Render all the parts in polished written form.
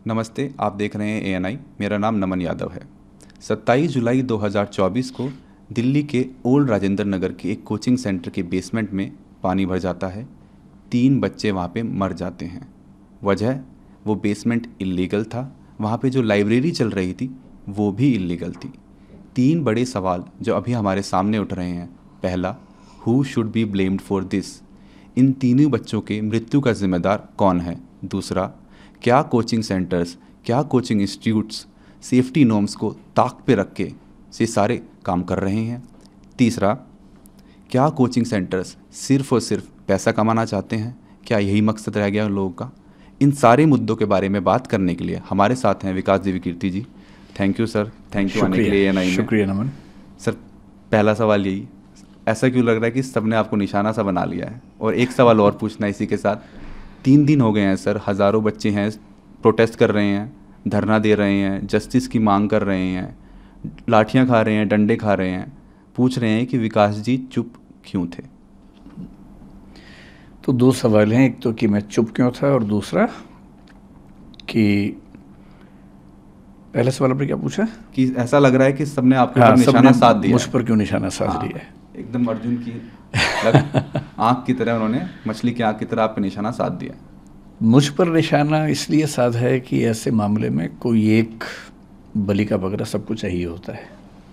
नमस्ते, आप देख रहे हैं एएनआई। मेरा नाम नमन यादव है। 27 जुलाई 2024 को दिल्ली के ओल्ड राजेंद्र नगर के एक कोचिंग सेंटर के बेसमेंट में पानी भर जाता है। 3 बच्चे वहाँ पे मर जाते हैं। वजह, वो बेसमेंट इल्लीगल था। वहाँ पे जो लाइब्रेरी चल रही थी वो भी इल्लीगल थी। 3 बड़े सवाल जो अभी हमारे सामने उठ रहे हैं। पहला, who should be blamed for this? इन तीनों बच्चों के मृत्यु का जिम्मेदार कौन है? दूसरा, क्या कोचिंग सेंटर्स, क्या कोचिंग इंस्टीट्यूट्स सेफ्टी नॉर्म्स को ताक पे रख के से सारे काम कर रहे हैं? तीसरा, क्या कोचिंग सेंटर्स सिर्फ और सिर्फ पैसा कमाना चाहते हैं? क्या यही मकसद रह गया उन लोगों का? इन सारे मुद्दों के बारे में बात करने के लिए हमारे साथ हैं Vikas Devi Kirti ji. Thank you sir, thank you आने के लिए एएनआई में। शुक्रिया नमन। सर, पहला सवाल यही, ऐसा क्यों लग रहा है कि सबने आपको निशाना सा बना लिया है? और एक सवाल और पूछना है इसी के साथ। 3 दिन हो गए हैं सर, हज़ारों बच्चे हैं, प्रोटेस्ट कर रहे हैं, धरना दे रहे हैं, जस्टिस की मांग कर रहे हैं, लाठियां खा रहे हैं, डंडे खा रहे हैं, पूछ रहे हैं कि विकास जी चुप क्यों थे? तो 2 सवाल हैं, एक तो कि मैं चुप क्यों था और दूसरा कि पहला सवाल आपने क्या पूछा कि ऐसा लग रहा है कि सबने आपके ऊपर निशाना साध दिया मुझ है। पर क्यों निशाना साध हाँ, लिया है। एकदम अर्जुन की आँख की तरह उन्होंने, मछली की आँख की तरह आप पे निशाना साध दिया। मुझ पर निशाना इसलिए साधा है कि ऐसे मामले में कोई एक बलि का बकरा सबको चाहिए होता है,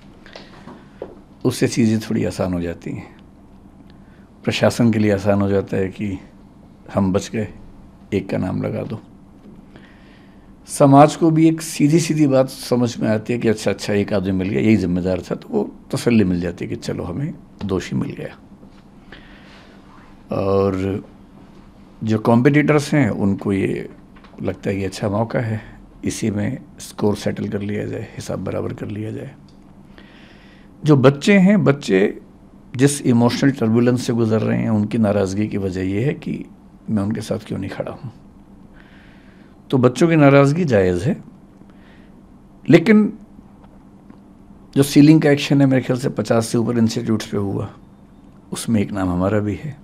उससे चीज़ें थोड़ी आसान हो जाती हैं। प्रशासन के लिए आसान हो जाता है कि हम बच गए, एक का नाम लगा दो। समाज को भी एक सीधी सीधी बात समझ में आती है कि अच्छा एक आदमी मिल गया, यही जिम्मेदार था, तो वो तसल्ली मिल जाती है कि चलो हमें दोषी मिल गया। और जो कॉम्पिटिटर्स हैं उनको ये लगता है कि अच्छा मौका है, इसी में स्कोर सेटल कर लिया जाए, हिसाब बराबर कर लिया जाए। जो बच्चे हैं, बच्चे जिस इमोशनल टर्बुलेंस से गुजर रहे हैं, उनकी नाराज़गी की वजह यह है कि मैं उनके साथ क्यों नहीं खड़ा हूँ। तो बच्चों की नाराज़गी जायज़ है, लेकिन जो सीलिंग का एक्शन है मेरे ख्याल से 50 से ऊपर इंस्टीट्यूट्स पे हुआ, उसमें एक नाम हमारा भी है।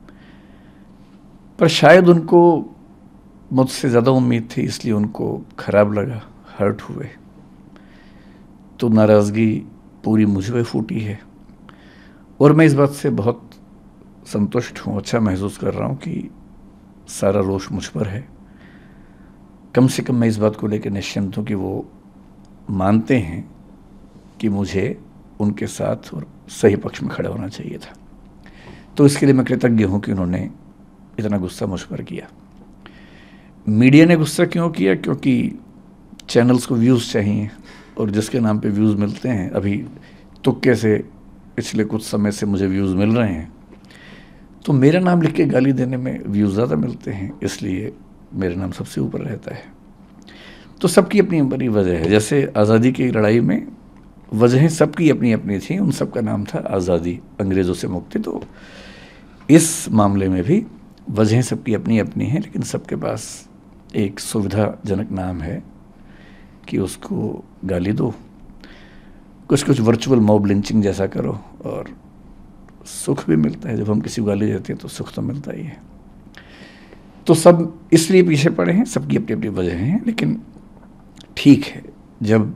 पर शायद उनको मुझसे ज़्यादा उम्मीद थी, इसलिए उनको ख़राब लगा, हर्ट हुए, तो नाराज़गी पूरी मुझ पे फूटी है। और मैं इस बात से बहुत संतुष्ट हूँ, अच्छा महसूस कर रहा हूँ कि सारा रोष मुझ पर है। कम से कम मैं इस बात को लेकर निश्चिंत हूँ कि वो मानते हैं कि मुझे उनके साथ और सही पक्ष में खड़ा होना चाहिए था। तो इसके लिए मैं कृतज्ञ हूँ कि उन्होंने इतना गुस्सा मुझ पर किया। मीडिया ने गुस्सा क्यों किया? क्योंकि चैनल्स को व्यूज़ चाहिए, और जिसके नाम पे व्यूज़ मिलते हैं, अभी तुक्के से पिछले कुछ समय से मुझे व्यूज़ मिल रहे हैं, तो मेरा नाम लिख के गाली देने में व्यूज़ ज़्यादा मिलते हैं, इसलिए मेरा नाम सबसे ऊपर रहता है। तो सबकी अपनी अपनी वजह है। जैसे आज़ादी की लड़ाई में वजहें सबकी अपनी अपनी थी, उन सब का नाम था आज़ादी, अंग्रेज़ों से मुक्ति। तो इस मामले में भी वजहें सबकी अपनी अपनी हैं, लेकिन सबके पास एक सुविधाजनक नाम है कि उसको गाली दो, कुछ वर्चुअल मॉब लिंचिंग जैसा करो, और सुख भी मिलता है। जब हम किसी को गाली देते हैं तो सुख तो मिलता ही है। तो सब इसलिए पीछे पड़े हैं, सबकी अपनी अपनी वजह हैं। लेकिन ठीक है, जब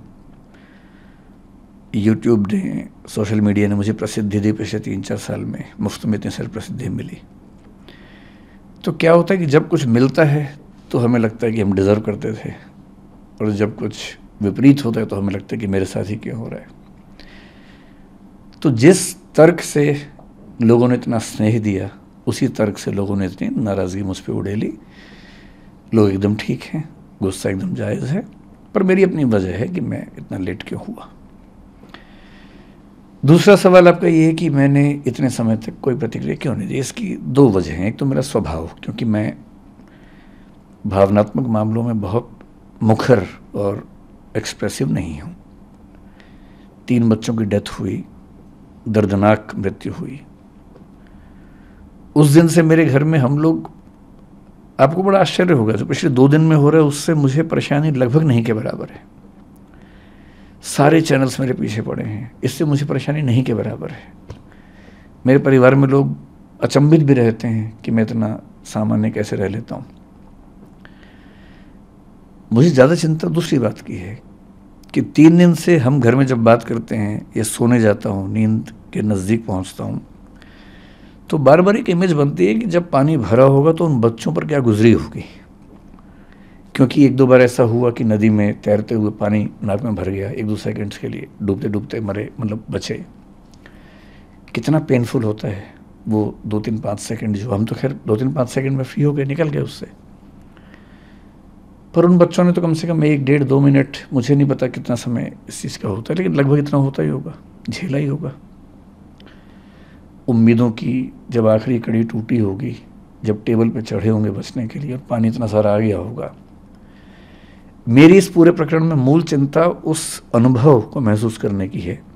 यूट्यूब ने, सोशल मीडिया ने मुझे प्रसिद्धि दी पिछले 3-4 साल में, मुफ्त में इतनी सारी प्रसिद्धि मिली, तो क्या होता है कि जब कुछ मिलता है तो हमें लगता है कि हम डिज़र्व करते थे, और जब कुछ विपरीत होता है तो हमें लगता है कि मेरे साथ ही क्यों हो रहा है। तो जिस तर्क से लोगों ने इतना स्नेह दिया, उसी तर्क से लोगों ने इतनी नाराज़गी मुझ पर उड़ेली। लोग एकदम ठीक हैं, गुस्सा एकदम जायज़ है, पर मेरी अपनी वजह है कि मैं इतना लेट क्यों हुआ। दूसरा सवाल आपका ये है कि मैंने इतने समय तक कोई प्रतिक्रिया क्यों नहीं दी। इसकी 2 वजह हैं। एक तो मेरा स्वभाव, क्योंकि मैं भावनात्मक मामलों में बहुत मुखर और एक्सप्रेसिव नहीं हूँ। 3 बच्चों की डेथ हुई, दर्दनाक मृत्यु हुई, उस दिन से मेरे घर में हम लोग, आपको बड़ा आश्चर्य होगा, जो पिछले 2 दिन में हो रहा है उससे मुझे परेशानी लगभग नहीं के बराबर है। सारे चैनल्स मेरे पीछे पड़े हैं, इससे मुझे परेशानी नहीं के बराबर है। मेरे परिवार में लोग अचंभित भी रहते हैं कि मैं इतना सामान्य कैसे रह लेता हूँ। मुझे ज़्यादा चिंता दूसरी बात की है कि 3 दिन से हम घर में जब बात करते हैं या सोने जाता हूँ, नींद के नज़दीक पहुँचता हूँ, तो बार बार एक इमेज बनती है कि जब पानी भरा होगा तो उन बच्चों पर क्या गुजरी होगी। क्योंकि 1-2 बार ऐसा हुआ कि नदी में तैरते हुए पानी नाक में भर गया, 1-2 सेकंड्स के लिए डूबते डूबते मरे, मतलब बचे। कितना पेनफुल होता है वो 2-3-5 सेकंड, जो हम तो खैर 2-3-5 सेकंड में फ्री हो गए, निकल गए उससे, पर उन बच्चों ने तो कम से कम 1-1.5-2 मिनट, मुझे नहीं पता कितना समय इस चीज़ का होता है, लेकिन लगभग इतना होता ही होगा, झेला ही होगा। उम्मीदों की जब आखिरी कड़ी टूटी होगी, जब टेबल पे चढ़े होंगे बचने के लिए और पानी इतना सारा आ गया होगा। मेरी इस पूरे प्रकरण में मूल चिंता उस अनुभव को महसूस करने की है,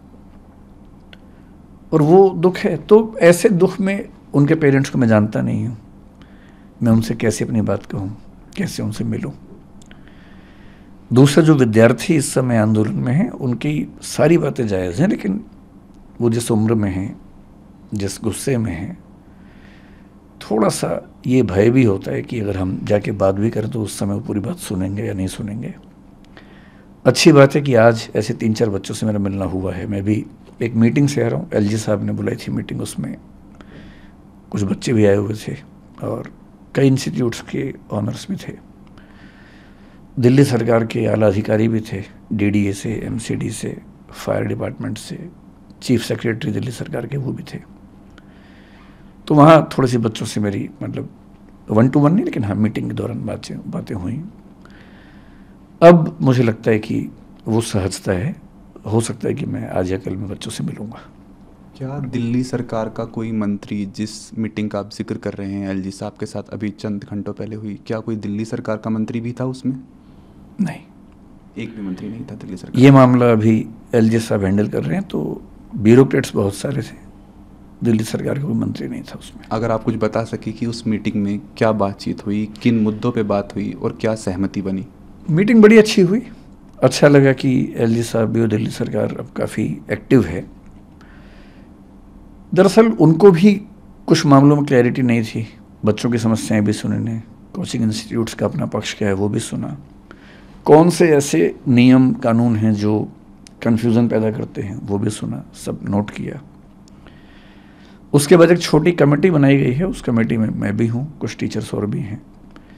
और वो दुख है। तो ऐसे दुख में उनके पेरेंट्स को मैं जानता नहीं हूँ, मैं उनसे कैसे अपनी बात कहूँ, कैसे उनसे मिलूँ। दूसरा, जो विद्यार्थी इस समय आंदोलन में हैं, उनकी सारी बातें जायज़ हैं, लेकिन वो जिस उम्र में हैं, जिस गुस्से में हैं, थोड़ा सा ये भय भी होता है कि अगर हम जाके बात भी करें तो उस समय वो पूरी बात सुनेंगे या नहीं सुनेंगे। अच्छी बात है कि आज ऐसे 3-4 बच्चों से मेरा मिलना हुआ है। मैं भी एक मीटिंग से आ रहा हूँ, एलजी साहब ने बुलाई थी मीटिंग, उसमें कुछ बच्चे भी आए हुए थे और कई इंस्टीट्यूट्स के ऑनर्स भी थे, दिल्ली सरकार के आला अधिकारी भी थे, डीडीए से, एमसीडी से, फायर डिपार्टमेंट से, चीफ सेक्रेटरी दिल्ली सरकार के वो भी थे। तो वहाँ थोड़ी सी बच्चों से मेरी, मतलब 1-to-1 नहीं, लेकिन हाँ मीटिंग के दौरान बातें हुई। अब मुझे लगता है कि वो सहजता है, हो सकता है कि मैं आज या कल में बच्चों से मिलूँगा। क्या दिल्ली सरकार का कोई मंत्री, जिस मीटिंग का आप जिक्र कर रहे हैं एलजी साहब के साथ अभी चंद घंटों पहले हुई, क्या कोई दिल्ली सरकार का मंत्री भी था उसमें? नहीं, एक भी मंत्री नहीं था दिल्ली सरकार। ये मामला अभी एलजी साहब हैंडल कर रहे हैं, तो ब्यूरोक्रेट्स बहुत सारे थे, दिल्ली सरकार का कोई मंत्री नहीं था उसमें। अगर आप कुछ बता सके कि उस मीटिंग में क्या बातचीत हुई, किन मुद्दों पे बात हुई और क्या सहमति बनी? मीटिंग बड़ी अच्छी हुई, अच्छा लगा कि एलजी साहब भी और दिल्ली सरकार अब काफ़ी एक्टिव है। दरअसल उनको भी कुछ मामलों में क्लैरिटी नहीं थी, बच्चों की समस्याएं भी सुनी ने, कोचिंग इंस्टीट्यूट्स का अपना पक्ष क्या है वो भी सुना, कौन से ऐसे नियम कानून हैं जो कन्फ्यूज़न पैदा करते हैं वो भी सुना, सब नोट किया। उसके बाद एक छोटी कमेटी बनाई गई है, उस कमेटी में मैं भी हूँ, कुछ टीचर्स और भी हैं।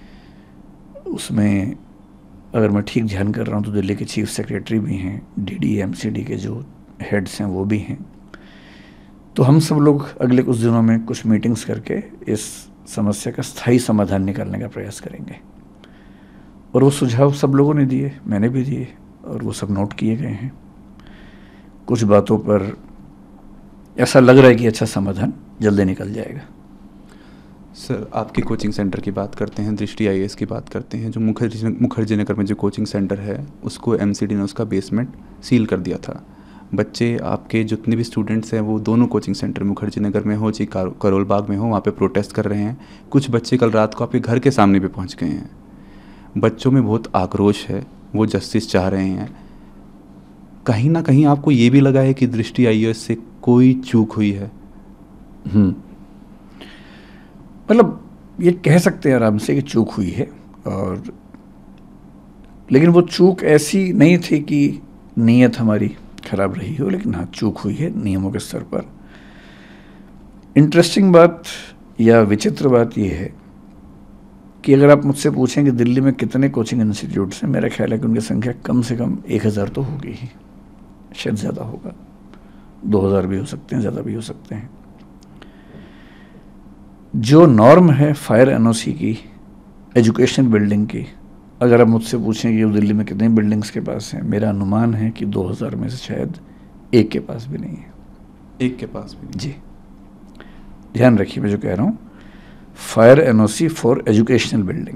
उसमें अगर मैं ठीक ध्यान कर रहा हूँ तो दिल्ली के चीफ सेक्रेटरी भी हैं, डीडी एमसीडी के जो हेड्स हैं वो भी हैं। तो हम सब लोग अगले कुछ दिनों में कुछ मीटिंग्स करके इस समस्या का स्थायी समाधान निकालने का प्रयास करेंगे, और वो सुझाव सब लोगों ने दिए, मैंने भी दिए, और वो सब नोट किए गए हैं। कुछ बातों पर ऐसा लग रहा है कि अच्छा समाधान जल्दी निकल जाएगा। सर, आपके कोचिंग सेंटर की बात करते हैं, दृष्टि आईएएस की बात करते हैं, जो मुखर्जी नगर में जो कोचिंग सेंटर है उसको एमसीडी ने उसका बेसमेंट सील कर दिया था। बच्चे आपके जितने भी स्टूडेंट्स हैं वो दोनों कोचिंग सेंटर मुखर्जी नगर में हो चाहे करोल बाग में हो, वहाँ पे प्रोटेस्ट कर रहे हैं। कुछ बच्चे कल रात को आपके घर के सामने पे पहुँच गए हैं। बच्चों में बहुत आक्रोश है, वो जस्टिस चाह रहे हैं। कहीं ना कहीं आपको ये भी लगा है कि दृष्टि आईएएस से कोई चूक हुई है? मतलब ये कह सकते हैं आराम से कि चूक हुई है, और लेकिन वो चूक ऐसी नहीं थी कि नीयत हमारी खराब रही हो, लेकिन हाँ चूक हुई है नियमों के स्तर पर। इंटरेस्टिंग बात या विचित्र बात ये है कि अगर आप मुझसे पूछें कि दिल्ली में कितने कोचिंग इंस्टीट्यूट्स हैं, मेरा ख्याल है कि उनकी संख्या कम से कम 1000 तो होगी ही, शायद ज़्यादा होगा, 2000 भी हो सकते हैं, ज़्यादा भी हो सकते हैं। जो नॉर्म है फायर एनओसी की, एजुकेशन बिल्डिंग की, अगर आप मुझसे पूछें कि दिल्ली में कितनी बिल्डिंग्स के पास हैं, मेरा अनुमान है कि 2000 में से शायद एक के पास भी नहीं है। एक के पास भी नहीं? जी, ध्यान रखिए मैं जो कह रहा हूँ, fire NOC for educational building.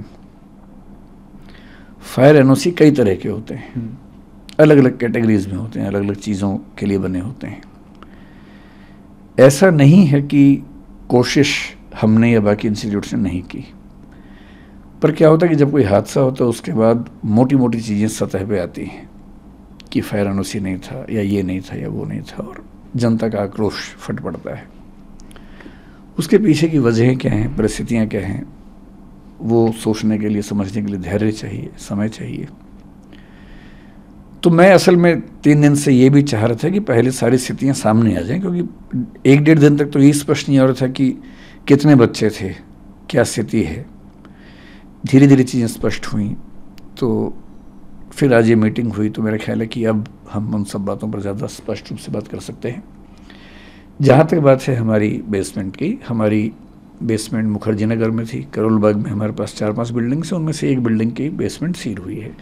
Fire NOC कई तरह के होते हैं, अलग अलग कैटेगरीज में होते हैं, अलग अलग चीज़ों के लिए बने होते हैं। ऐसा नहीं है कि कोशिश हमने या बाकी इंस्टीट्यूट्स ने नहीं की, पर क्या होता है कि जब कोई हादसा होता है उसके बाद मोटी मोटी चीज़ें सतह पे आती हैं कि फायर एनओसी नहीं था, या ये नहीं था, या वो नहीं था, और जनता का आक्रोश फट पड़ता है। उसके पीछे की वजहें क्या हैं, परिस्थितियाँ क्या हैं, वो सोचने के लिए, समझने के लिए धैर्य चाहिए, समय चाहिए। तो मैं असल में 3 दिन से ये भी चाह रहा था कि पहले सारी स्थितियाँ सामने आ जाएं, क्योंकि 1-1.5 दिन तक तो ये स्पष्ट नहीं हो रहा था कि कितने बच्चे थे, क्या स्थिति है। धीरे धीरे चीज़ें स्पष्ट हुई, तो फिर आज ये मीटिंग हुई, तो मेरा ख्याल है कि अब हम उन सब बातों पर ज़्यादा स्पष्ट रूप से बात कर सकते हैं। जहाँ तक बात है हमारी बेसमेंट की, हमारी बेसमेंट मुखर्जी नगर में थी। करोल बाग में हमारे पास 4-5 बिल्डिंग्स हैं, उनमें से एक बिल्डिंग की बेसमेंट सील हुई है।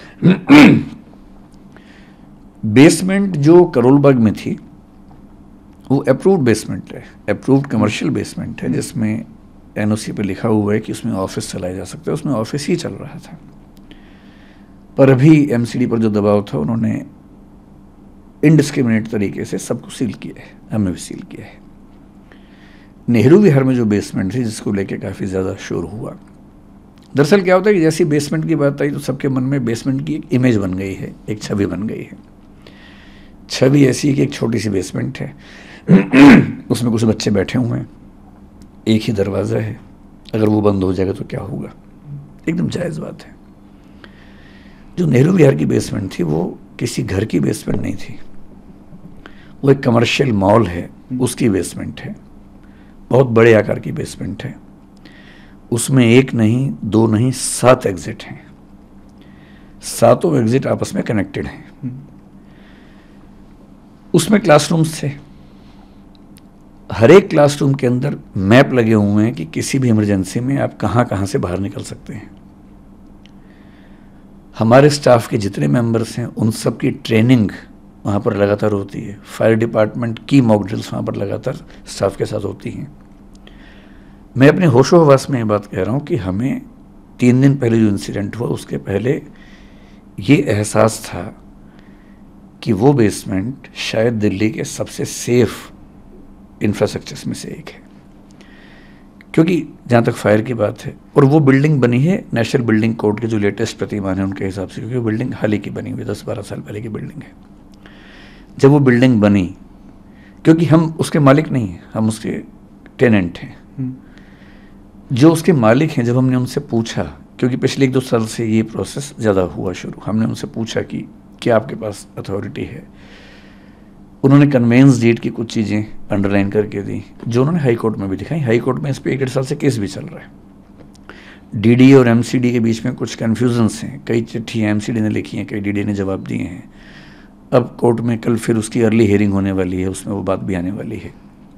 बेसमेंट जो करोल बाग में थी वो अप्रूव्ड बेसमेंट है, अप्रूव्ड कमर्शियल बेसमेंट है, जिसमें एनओसी पे लिखा हुआ है कि उसमें ऑफिस चलाया जा सकता है। उसमें ऑफिस ही चल रहा था, पर अभी एमसीडी पर जो दबाव था उन्होंने इनडिस्क्रिमिनेट तरीके से सबको सील किया है, हमें भी सील किया है। नेहरू विहार में जो बेसमेंट थी, जिसको लेके काफ़ी ज़्यादा शोर हुआ, दरअसल क्या होता है कि जैसी बेसमेंट की बात आई तो सबके मन में बेसमेंट की एक इमेज बन गई है, एक छवि बन गई है। छवि ऐसी है कि एक छोटी सी बेसमेंट है, उसमें कुछ बच्चे बैठे हुए हैं, एक ही दरवाज़ा है, अगर वो बंद हो जाएगा तो क्या होगा। एकदम जायज़ बात है। जो नेहरू विहार की बेसमेंट थी वो किसी घर की बेसमेंट नहीं थी, वो एक कमर्शियल मॉल है, उसकी बेसमेंट है। बहुत बड़े आकार की बेसमेंट है, उसमें 1 नहीं 2 नहीं 7 एग्जिट हैं, 7 एग्जिट आपस में कनेक्टेड हैं। उसमें क्लासरूम्स थे, हर एक क्लासरूम के अंदर मैप लगे हुए हैं कि किसी भी इमरजेंसी में आप कहाँ कहाँ से बाहर निकल सकते हैं। हमारे स्टाफ के जितने मेंबर्स हैं उन सब की ट्रेनिंग वहाँ पर लगातार होती है। फायर डिपार्टमेंट की मॉक ड्रिल्स वहाँ पर लगातार स्टाफ के साथ होती हैं। मैं अपने होशो हवास में ये बात कह रहा हूँ कि हमें 3 दिन पहले जो इंसिडेंट हुआ उसके पहले ये एहसास था कि वो बेसमेंट शायद दिल्ली के सबसे सेफ इंफ्रास्ट्रक्चर्स में से एक है, क्योंकि जहाँ तक फायर की बात है, और वो बिल्डिंग बनी है नेशनल बिल्डिंग कोड के जो लेटेस्ट प्रतिमान है उनके हिसाब से, क्योंकि वो बिल्डिंग हाल ही की बनी हुई 10-12 साल पहले की बिल्डिंग है। जब वो बिल्डिंग बनी, क्योंकि हम उसके मालिक नहीं हैं, हम उसके टेनेंट हैं। जो उसके मालिक हैं, जब हमने उनसे पूछा, क्योंकि पिछले 1-2 साल से ये प्रोसेस ज़्यादा हुआ शुरू, हमने उनसे पूछा कि क्या आपके पास अथॉरिटी है। उन्होंने कन्वेंस डीड की कुछ चीज़ें अंडरलाइन करके दी, जो उन्होंने हाई कोर्ट में भी दिखाई। हाई कोर्ट में इस पर 1-1.5 साल से केस भी चल रहा है। डीडी और एमसीडी के बीच में कुछ कन्फ्यूजन्स हैं, कई चिट्ठियाँ एमसीडी ने लिखी हैं, कई डीडी ने जवाब दिए हैं। अब कोर्ट में कल फिर उसकी अर्ली हियरिंग होने वाली है, उसमें वो बात भी आने वाली है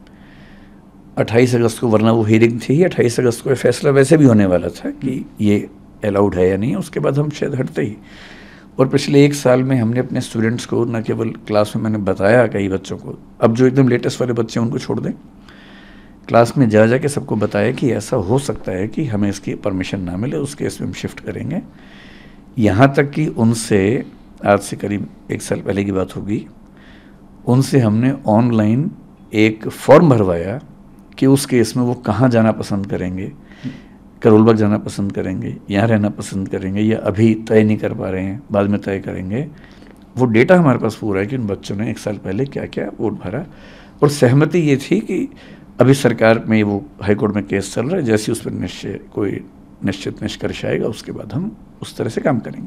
28 अगस्त को, वरना वो हियरिंग थी ही 28 अगस्त को। फैसला वैसे भी होने वाला था कि ये अलाउड है या नहीं, उसके बाद हम शायद हटते ही। और पिछले 1 साल में हमने अपने स्टूडेंट्स को न केवल क्लास में मैंने बताया कई बच्चों को, अब जो एकदम लेटेस्ट वाले बच्चे हैं उनको छोड़ दें, क्लास में जा के सबको बताया कि ऐसा हो सकता है कि हमें इसकी परमिशन ना मिले, उस केस में हम शिफ्ट करेंगे। यहाँ तक कि उनसे आज से करीब 1 साल पहले की बात होगी, उनसे हमने ऑनलाइन एक फॉर्म भरवाया कि उस केस में वो कहाँ जाना पसंद करेंगे, करोल बाग जाना पसंद करेंगे, यहाँ रहना पसंद करेंगे, या अभी तय नहीं कर पा रहे हैं, बाद में तय करेंगे। वो डेटा हमारे पास पूरा है कि उन बच्चों ने 1 साल पहले क्या क्या वोट भरा। और सहमति ये थी कि अभी सरकार में वो हाईकोर्ट में केस चल रहा है, जैसे उस पर कोई निश्चित निष्कर्ष आएगा उसके बाद हम उस तरह से काम करेंगे।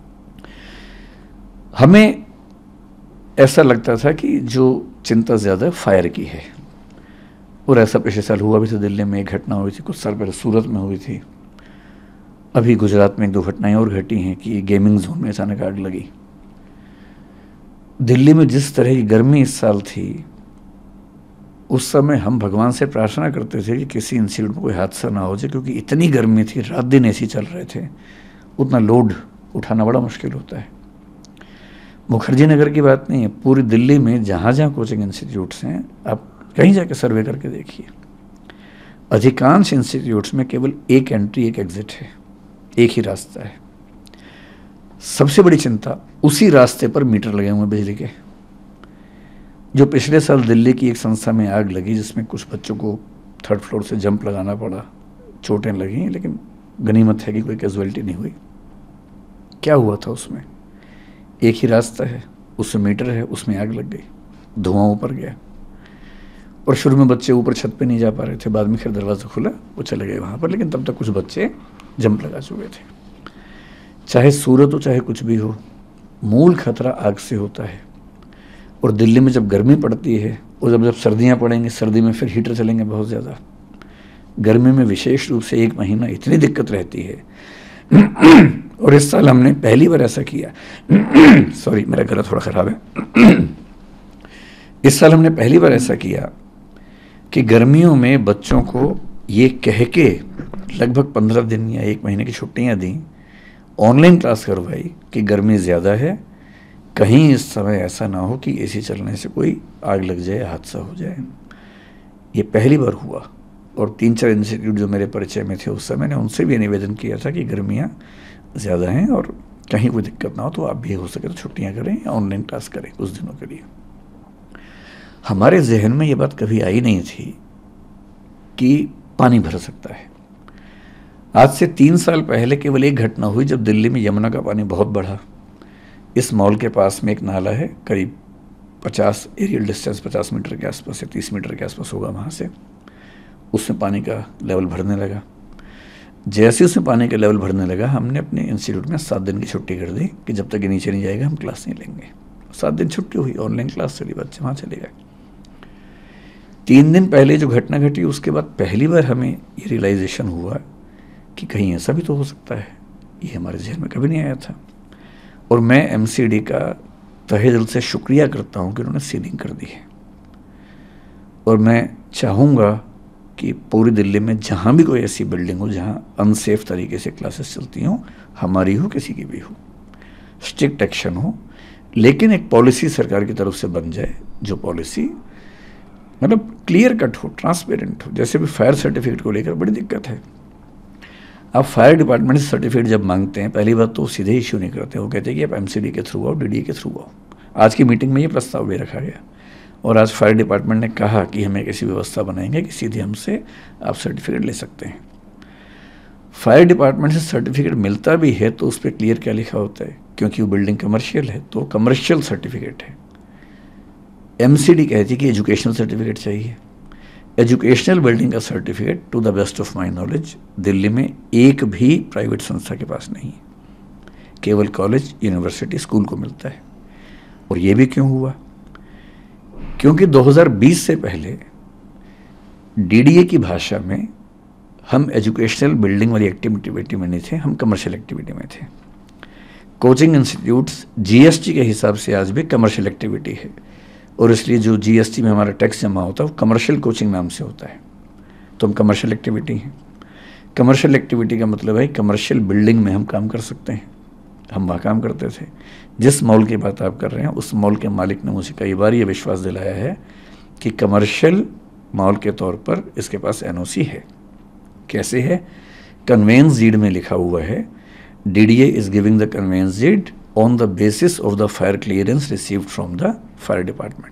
हमें ऐसा लगता था कि जो चिंता ज़्यादा फायर की है, और ऐसा पिछले साल हुआ भी था। दिल्ली में एक घटना हुई थी, कुछ साल पहले सूरत में हुई थी, अभी गुजरात में 1-2 घटनाएं और घटी हैं कि गेमिंग जोन में अचानक आग लगी। दिल्ली में जिस तरह की गर्मी इस साल थी, उस समय हम भगवान से प्रार्थना करते थे कि किसी इंसिडेंट में कोई हादसा ना हो जाए, क्योंकि इतनी गर्मी थी, रात दिन एसी चल रहे थे, उतना लोड उठाना बड़ा मुश्किल होता है। मुखर्जी नगर की बात नहीं है, पूरी दिल्ली में जहाँ जहाँ कोचिंग इंस्टीट्यूट्स हैं, आप कहीं जाके सर्वे करके देखिए, अधिकांश इंस्टीट्यूट्स में केवल एक एंट्री एक एग्जिट है, एक ही रास्ता है। सबसे बड़ी चिंता, उसी रास्ते पर मीटर लगे हुए हैं बिजली के। जो पिछले साल दिल्ली की एक संस्था में आग लगी, जिसमें कुछ बच्चों को 3rd फ्लोर से जंप लगाना पड़ा, चोटें लगी, लेकिन गनीमत है कि कोई कैजुअलिटी नहीं हुई। क्या हुआ था उसमें? एक ही रास्ता है, उसमें मीटर है, उसमें आग लग गई, धुआं ऊपर गया। और शुरू में बच्चे ऊपर छत पे नहीं जा पा रहे थे, बाद में खैर दरवाज़ा खुला, वो चले गए वहाँ पर, लेकिन तब तक कुछ बच्चे जंप लगा चुके थे। चाहे सूरत हो चाहे कुछ भी हो, मूल खतरा आग से होता है। और दिल्ली में जब गर्मी पड़ती है और जब सर्दियाँ पड़ेंगी, सर्दी में फिर हीटर चलेंगे बहुत ज़्यादा, गर्मी में विशेष रूप से 1 महीना इतनी दिक्कत रहती है। और इस साल हमने पहली बार ऐसा किया सॉरी मेरा गला थोड़ा ख़राब है इस साल हमने पहली बार ऐसा किया कि गर्मियों में बच्चों को ये कह के लगभग 15 दिन या 1 महीने की छुट्टियां दी, ऑनलाइन क्लास करवाई कि गर्मी ज़्यादा है, कहीं इस समय ऐसा ना हो कि एसी चलने से कोई आग लग जाए, हादसा हो जाए। ये पहली बार हुआ। और 3-4 इंस्टीट्यूट जो मेरे परिचय में थे उस समय, मैंने उनसे भी निवेदन किया था कि गर्मियाँ ज़्यादा हैं और कहीं कोई दिक्कत ना हो तो आप भी हो सके तो छुट्टियाँ करें या ऑनलाइन क्लास करें कुछ दिनों के लिए। हमारे जहन में ये बात कभी आई नहीं थी कि पानी भर सकता है। आज से 3 साल पहले केवल एक घटना हुई जब दिल्ली में यमुना का पानी बहुत बढ़ा। इस मॉल के पास में एक नाला है, करीब 50 एरियल डिस्टेंस 50 मीटर के आसपास या 30 मीटर के आसपास होगा वहाँ से, उसमें पानी का लेवल भरने लगा। जैसे उसमें पानी का लेवल भरने लगा, हमने अपने इंस्टीट्यूट में 7 दिन की छुट्टी कर दी कि जब तक ये नीचे नहीं जाएगा हम क्लास नहीं लेंगे। 7 दिन छुट्टी हुई, ऑनलाइन क्लास चली, बच्चे वहाँ चले गए। 3 दिन पहले जो घटना घटी उसके बाद पहली बार हमें ये रियलाइजेशन हुआ कि कहीं ऐसा भी तो हो सकता है। ये हमारे जहन में कभी नहीं आया था। और मैं एमसीडी का तहे दिल से शुक्रिया करता हूँ कि उन्होंने सीलिंग कर दी है। और मैं चाहूँगा कि पूरी दिल्ली में जहाँ भी कोई ऐसी बिल्डिंग हो जहाँ अनसेफ तरीके से क्लासेस चलती हों, हमारी हो किसी की भी हो, स्ट्रिक्ट एक्शन हो, लेकिन एक पॉलिसी सरकार की तरफ से बन जाए जो पॉलिसी मतलब क्लियर कट हो, ट्रांसपेरेंट हो। जैसे भी फायर सर्टिफिकेट को लेकर बड़ी दिक्कत है। आप फायर डिपार्टमेंट से सर्टिफिकेट जब मांगते हैं, पहली बात तो सीधे इश्यू नहीं करते, वो कहते हैं कि आप एमसीडी के थ्रू आओ, डीडीए के थ्रू आओ। आज की मीटिंग में ये प्रस्ताव भी रखा गया और आज फायर डिपार्टमेंट ने कहा कि हमें एक ऐसी व्यवस्था बनाएंगे कि सीधे हमसे आप सर्टिफिकेट ले सकते हैं। फायर डिपार्टमेंट से सर्टिफिकेट मिलता भी है तो उस पर क्लियर क्या लिखा होता है, क्योंकि वो बिल्डिंग कमर्शियल है तो कमर्शियल सर्टिफिकेट है। एमसीडी कहती है कि एजुकेशनल सर्टिफिकेट चाहिए। एजुकेशनल बिल्डिंग का certificate to the best of my knowledge Delhi में एक भी प्राइवेट संस्था के पास नहीं है, केवल कॉलेज, यूनिवर्सिटी, स्कूल को मिलता है। और ये भी क्यों हुआ? क्योंकि 2020 से पहले डीडीए की भाषा में हम एजुकेशनल बिल्डिंग वाली एक्टिविटी में नहीं थे, हम कमर्शियल एक्टिविटी में थे। कोचिंग इंस्टीट्यूट्स जीएसटी के हिसाब से आज भी कमर्शियल एक्टिविटी है और इसलिए जो जीएसटी में हमारा टैक्स जमा होता है वो कमर्शियल कोचिंग नाम से होता है, तो हम कमर्शियल एक्टिविटी हैं। कमर्शियल एक्टिविटी का मतलब है कमर्शियल बिल्डिंग में हम काम कर सकते हैं। हम वहाँ काम करते थे। जिस मॉल की बात आप कर रहे हैं उस मॉल के मालिक ने मुझे कई बार ये विश्वास दिलाया है कि कमर्शियल मॉल के तौर पर इसके पास एनओसी है। कैसे है? कन्वेंस डीड में लिखा हुआ है, DDA is giving the conveyance deed on the basis of the fire clearance received from the fire department.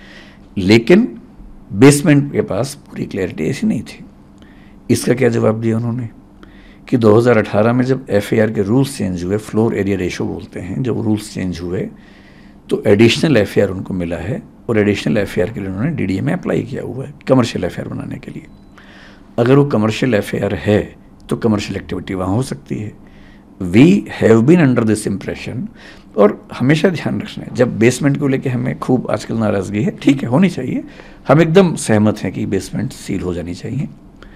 लेकिन बेसमेंट के पास पूरी क्लैरिटी ऐसी नहीं थी। इसका क्या जवाब दिया उन्होंने कि 2018 में जब एफएआर के रूल्स चेंज हुए, फ्लोर एरिया रेशो बोलते हैं, जब रूल्स चेंज हुए तो एडिशनल एफएआर उनको मिला है और एडिशनल एफएआर के लिए उन्होंने डीडीए में अप्लाई किया हुआ है कमर्शियल एफएआर बनाने के लिए। अगर वो कमर्शियल एफएआर है तो कमर्शियल एक्टिविटी वहाँ हो सकती है। We have been under this impression. और हमेशा ध्यान रखना है, जब बेसमेंट को लेके हमें खूब आजकल नाराज़गी है, ठीक है होनी चाहिए, हम एकदम सहमत हैं कि बेसमेंट सील हो जानी चाहिए,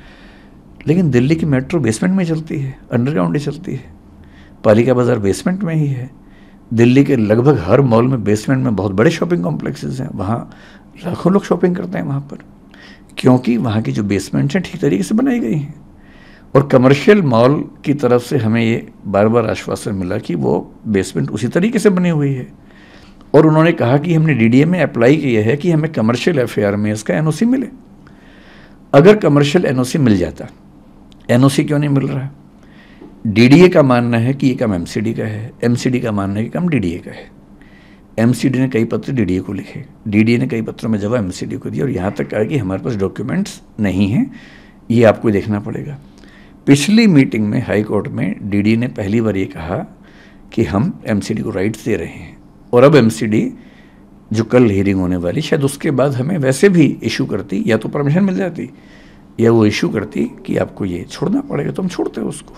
लेकिन दिल्ली की मेट्रो बेसमेंट में चलती है, अंडरग्राउंड ही चलती है। पालिका बाज़ार बेसमेंट में ही है। दिल्ली के लगभग हर मॉल में बेसमेंट में बहुत बड़े शॉपिंग कॉम्प्लेक्सेस हैं, वहाँ लाखों लोग शॉपिंग करते हैं वहाँ पर, क्योंकि वहाँ की जो बेसमेंट्स हैं ठीक तरीके से बनाई गई हैं। और कमर्शियल मॉल की तरफ से हमें ये बार बार आश्वासन मिला कि वो बेसमेंट उसी तरीके से बनी हुई है। और उन्होंने कहा कि हमने डीडीए में अप्लाई किया है कि हमें कमर्शियल एफएआर में इसका एनओसी मिले। अगर कमर्शियल एनओसी मिल जाता, एनओसी क्यों नहीं मिल रहा? डीडीए का मानना है कि ये काम एमसीडी का है, एमसीडी का मानना है कि काम डीडीए का है। एमसीडी ने कई पत्र डीडीए को लिखे, डीडीए ने कई पत्रों में जवाब एमसीडी को दिया और यहाँ तक कहा कि हमारे पास डॉक्यूमेंट्स नहीं हैं, ये आपको देखना पड़ेगा। पिछली मीटिंग में हाई कोर्ट में डीडी ने पहली बार ये कहा कि हम एमसीडी को राइट्स दे रहे हैं और अब एमसीडी जो कल हियरिंग होने वाली, शायद उसके बाद हमें वैसे भी इशू करती, या तो परमिशन मिल जाती या वो इशू करती कि आपको ये छोड़ना पड़ेगा, तो हम छोड़ते उसको।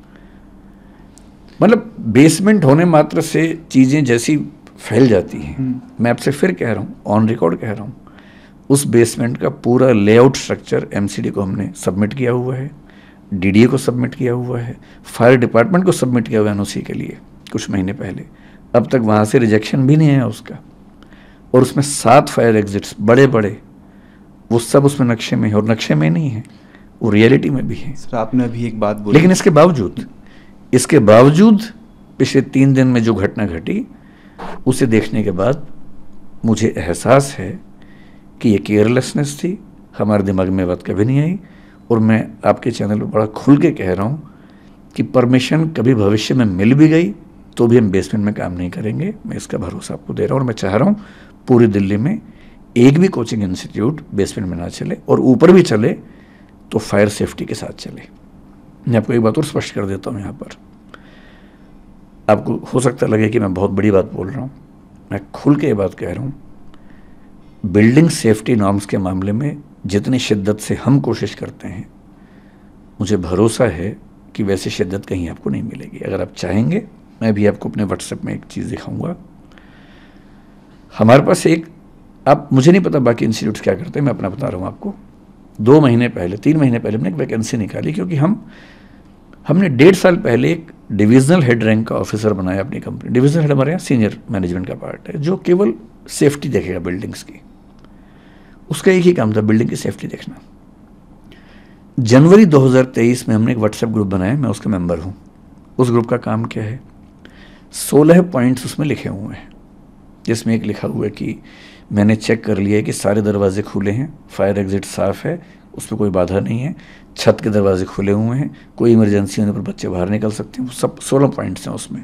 मतलब बेसमेंट होने मात्र से चीज़ें जैसी फैल जाती हैं। मैं आपसे फिर कह रहा हूँ, ऑन रिकॉर्ड कह रहा हूँ, उस बेसमेंट का पूरा लेआउट स्ट्रक्चर एमसीडी को हमने सबमिट किया हुआ है, डीडीए को सबमिट किया हुआ है, फायर डिपार्टमेंट को सबमिट किया हुआ है एनओसी के लिए कुछ महीने पहले। अब तक वहाँ से रिजेक्शन भी नहीं आया उसका। और उसमें 7 फायर एग्जिट्स बड़े बड़े, वो सब उसमें नक्शे में है, और नक्शे में नहीं है, वो रियलिटी में भी है। सर आपने अभी एक बात बोली, लेकिन इसके बावजूद पिछले 3 दिन में जो घटना घटी, उसे देखने के बाद मुझे एहसास है कि ये केयरलेसनेस थी, हमारे दिमाग में बात कभी नहीं आई। और मैं आपके चैनल पर बड़ा खुल के कह रहा हूँ कि परमिशन कभी भविष्य में मिल भी गई तो भी हम बेसमेंट में काम नहीं करेंगे। मैं इसका भरोसा आपको दे रहा हूँ। और मैं चाह रहा हूँ पूरी दिल्ली में एक भी कोचिंग इंस्टीट्यूट बेसमेंट में ना चले, और ऊपर भी चले तो फायर सेफ्टी के साथ चले। मैं आपको एक बात और स्पष्ट कर देता हूँ यहाँ पर, आपको हो सकता लगे कि मैं बहुत बड़ी बात बोल रहा हूँ, मैं खुल के ये बात कह रहा हूँ। बिल्डिंग सेफ्टी नॉर्म्स के मामले में जितनी शिद्दत से हम कोशिश करते हैं, मुझे भरोसा है कि वैसी शिद्दत कहीं आपको नहीं मिलेगी। अगर आप चाहेंगे, मैं भी आपको अपने व्हाट्सएप में एक चीज़ दिखाऊंगा। हमारे पास एक, आप, मुझे नहीं पता बाकी इंस्टीट्यूट्स क्या करते हैं, मैं अपना बता रहा हूँ आपको। 2 महीने पहले, 3 महीने पहले हमने एक वैकेंसी निकाली, क्योंकि हमने 1.5 साल पहले एक डिविजनल हेड रैंक का ऑफिसर बनाया अपनी कंपनी। डिविजनल हेड हमारे यहाँ सीनियर मैनेजमेंट का पार्ट है, जो केवल सेफ्टी देखेगा बिल्डिंग्स की। उसका एक ही काम था, बिल्डिंग की सेफ्टी देखना। जनवरी 2023 में हमने एक व्हाट्सएप ग्रुप बनाया, मैं उसका मेंबर हूँ। उस ग्रुप का काम क्या है, 16 पॉइंट्स उसमें लिखे हुए हैं, जिसमें एक लिखा हुआ है कि मैंने चेक कर लिया है कि सारे दरवाजे खुले हैं, फायर एग्जिट साफ़ है, उस पर कोई बाधा नहीं है, छत के दरवाजे खुले हुए हैं, कोई इमरजेंसी होने पर बच्चे बाहर निकल सकते हैं। सब 16 पॉइंट्स हैं उसमें।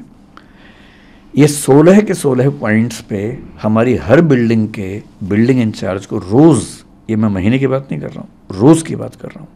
ये 16 के 16 पॉइंट्स पे हमारी हर बिल्डिंग के बिल्डिंग इंचार्ज को रोज़, ये मैं महीने की बात नहीं कर रहा हूँ, रोज़ की बात कर रहा हूँ,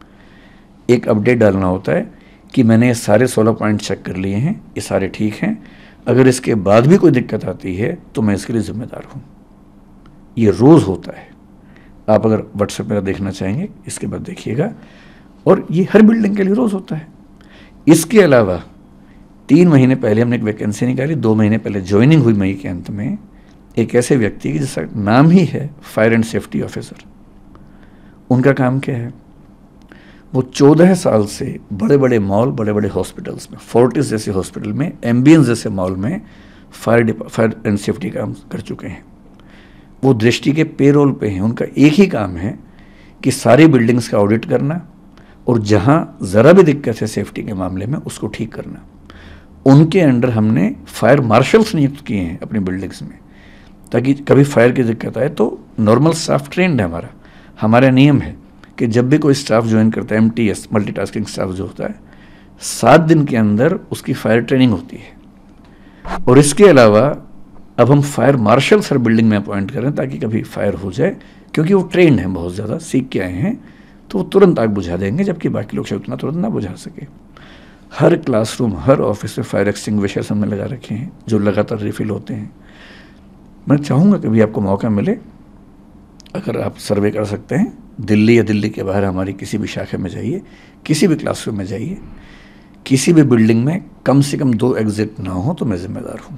एक अपडेट डालना होता है कि मैंने ये सारे 16 पॉइंट चेक कर लिए हैं, ये सारे ठीक हैं, अगर इसके बाद भी कोई दिक्कत आती है तो मैं इसके लिए ज़िम्मेदार हूँ। ये रोज़ होता है। आप अगर व्हाट्सएप मेरा देखना चाहेंगे, इसके बाद देखिएगा। और ये हर बिल्डिंग के लिए रोज़ होता है। इसके अलावा 3 महीने पहले हमने एक वैकेंसी निकाली, 2 महीने पहले ज्वाइनिंग हुई मई के अंत में, एक ऐसे व्यक्ति की जिसका नाम ही है फायर एंड सेफ्टी ऑफिसर। उनका काम क्या है, वो 14 साल से बड़े बड़े मॉल, बड़े बड़े हॉस्पिटल्स में, फोर्टिस जैसे हॉस्पिटल में, एम्बियंस जैसे मॉल में फायर एंड सेफ्टी काम कर चुके हैं। वो दृष्टि के पेरोल पे हैं। उनका एक ही काम है कि सारी बिल्डिंग्स का ऑडिट करना, और जहाँ ज़रा भी दिक्कत है सेफ्टी के मामले में उसको ठीक करना। उनके अंडर हमने फायर मार्शल्स नियुक्त किए हैं अपनी बिल्डिंग्स में, ताकि कभी फायर की दिक्कत आए तो नॉर्मल स्टाफ ट्रेंड है हमारा नियम है कि जब भी कोई स्टाफ ज्वाइन करता है, MTS मल्टीटास्किंग स्टाफ जो होता है, 7 दिन के अंदर उसकी फायर ट्रेनिंग होती है। और इसके अलावा अब हम फायर मार्शल्स हर बिल्डिंग में अपॉइंट करें, ताकि कभी फायर हो जाए, क्योंकि वो ट्रेंड हैं, बहुत ज़्यादा सीख के आए हैं, तो वो तुरंत आग बुझा देंगे, जबकि बाकी लोग शायद उतना तुरंत ना बुझा सके। हर क्लासरूम, हर ऑफिस में फायर एक्सटिंग्विशर्स हमने लगा रखे हैं, जो लगातार रिफिल होते हैं। मैं चाहूँगा कभी आपको मौका मिले, अगर आप सर्वे कर सकते हैं, दिल्ली या दिल्ली के बाहर हमारी किसी भी शाखा में जाइए, किसी भी क्लासरूम में जाइए, किसी भी बिल्डिंग में कम से कम 2 एग्जिट ना हो तो मैं जिम्मेदार हूँ।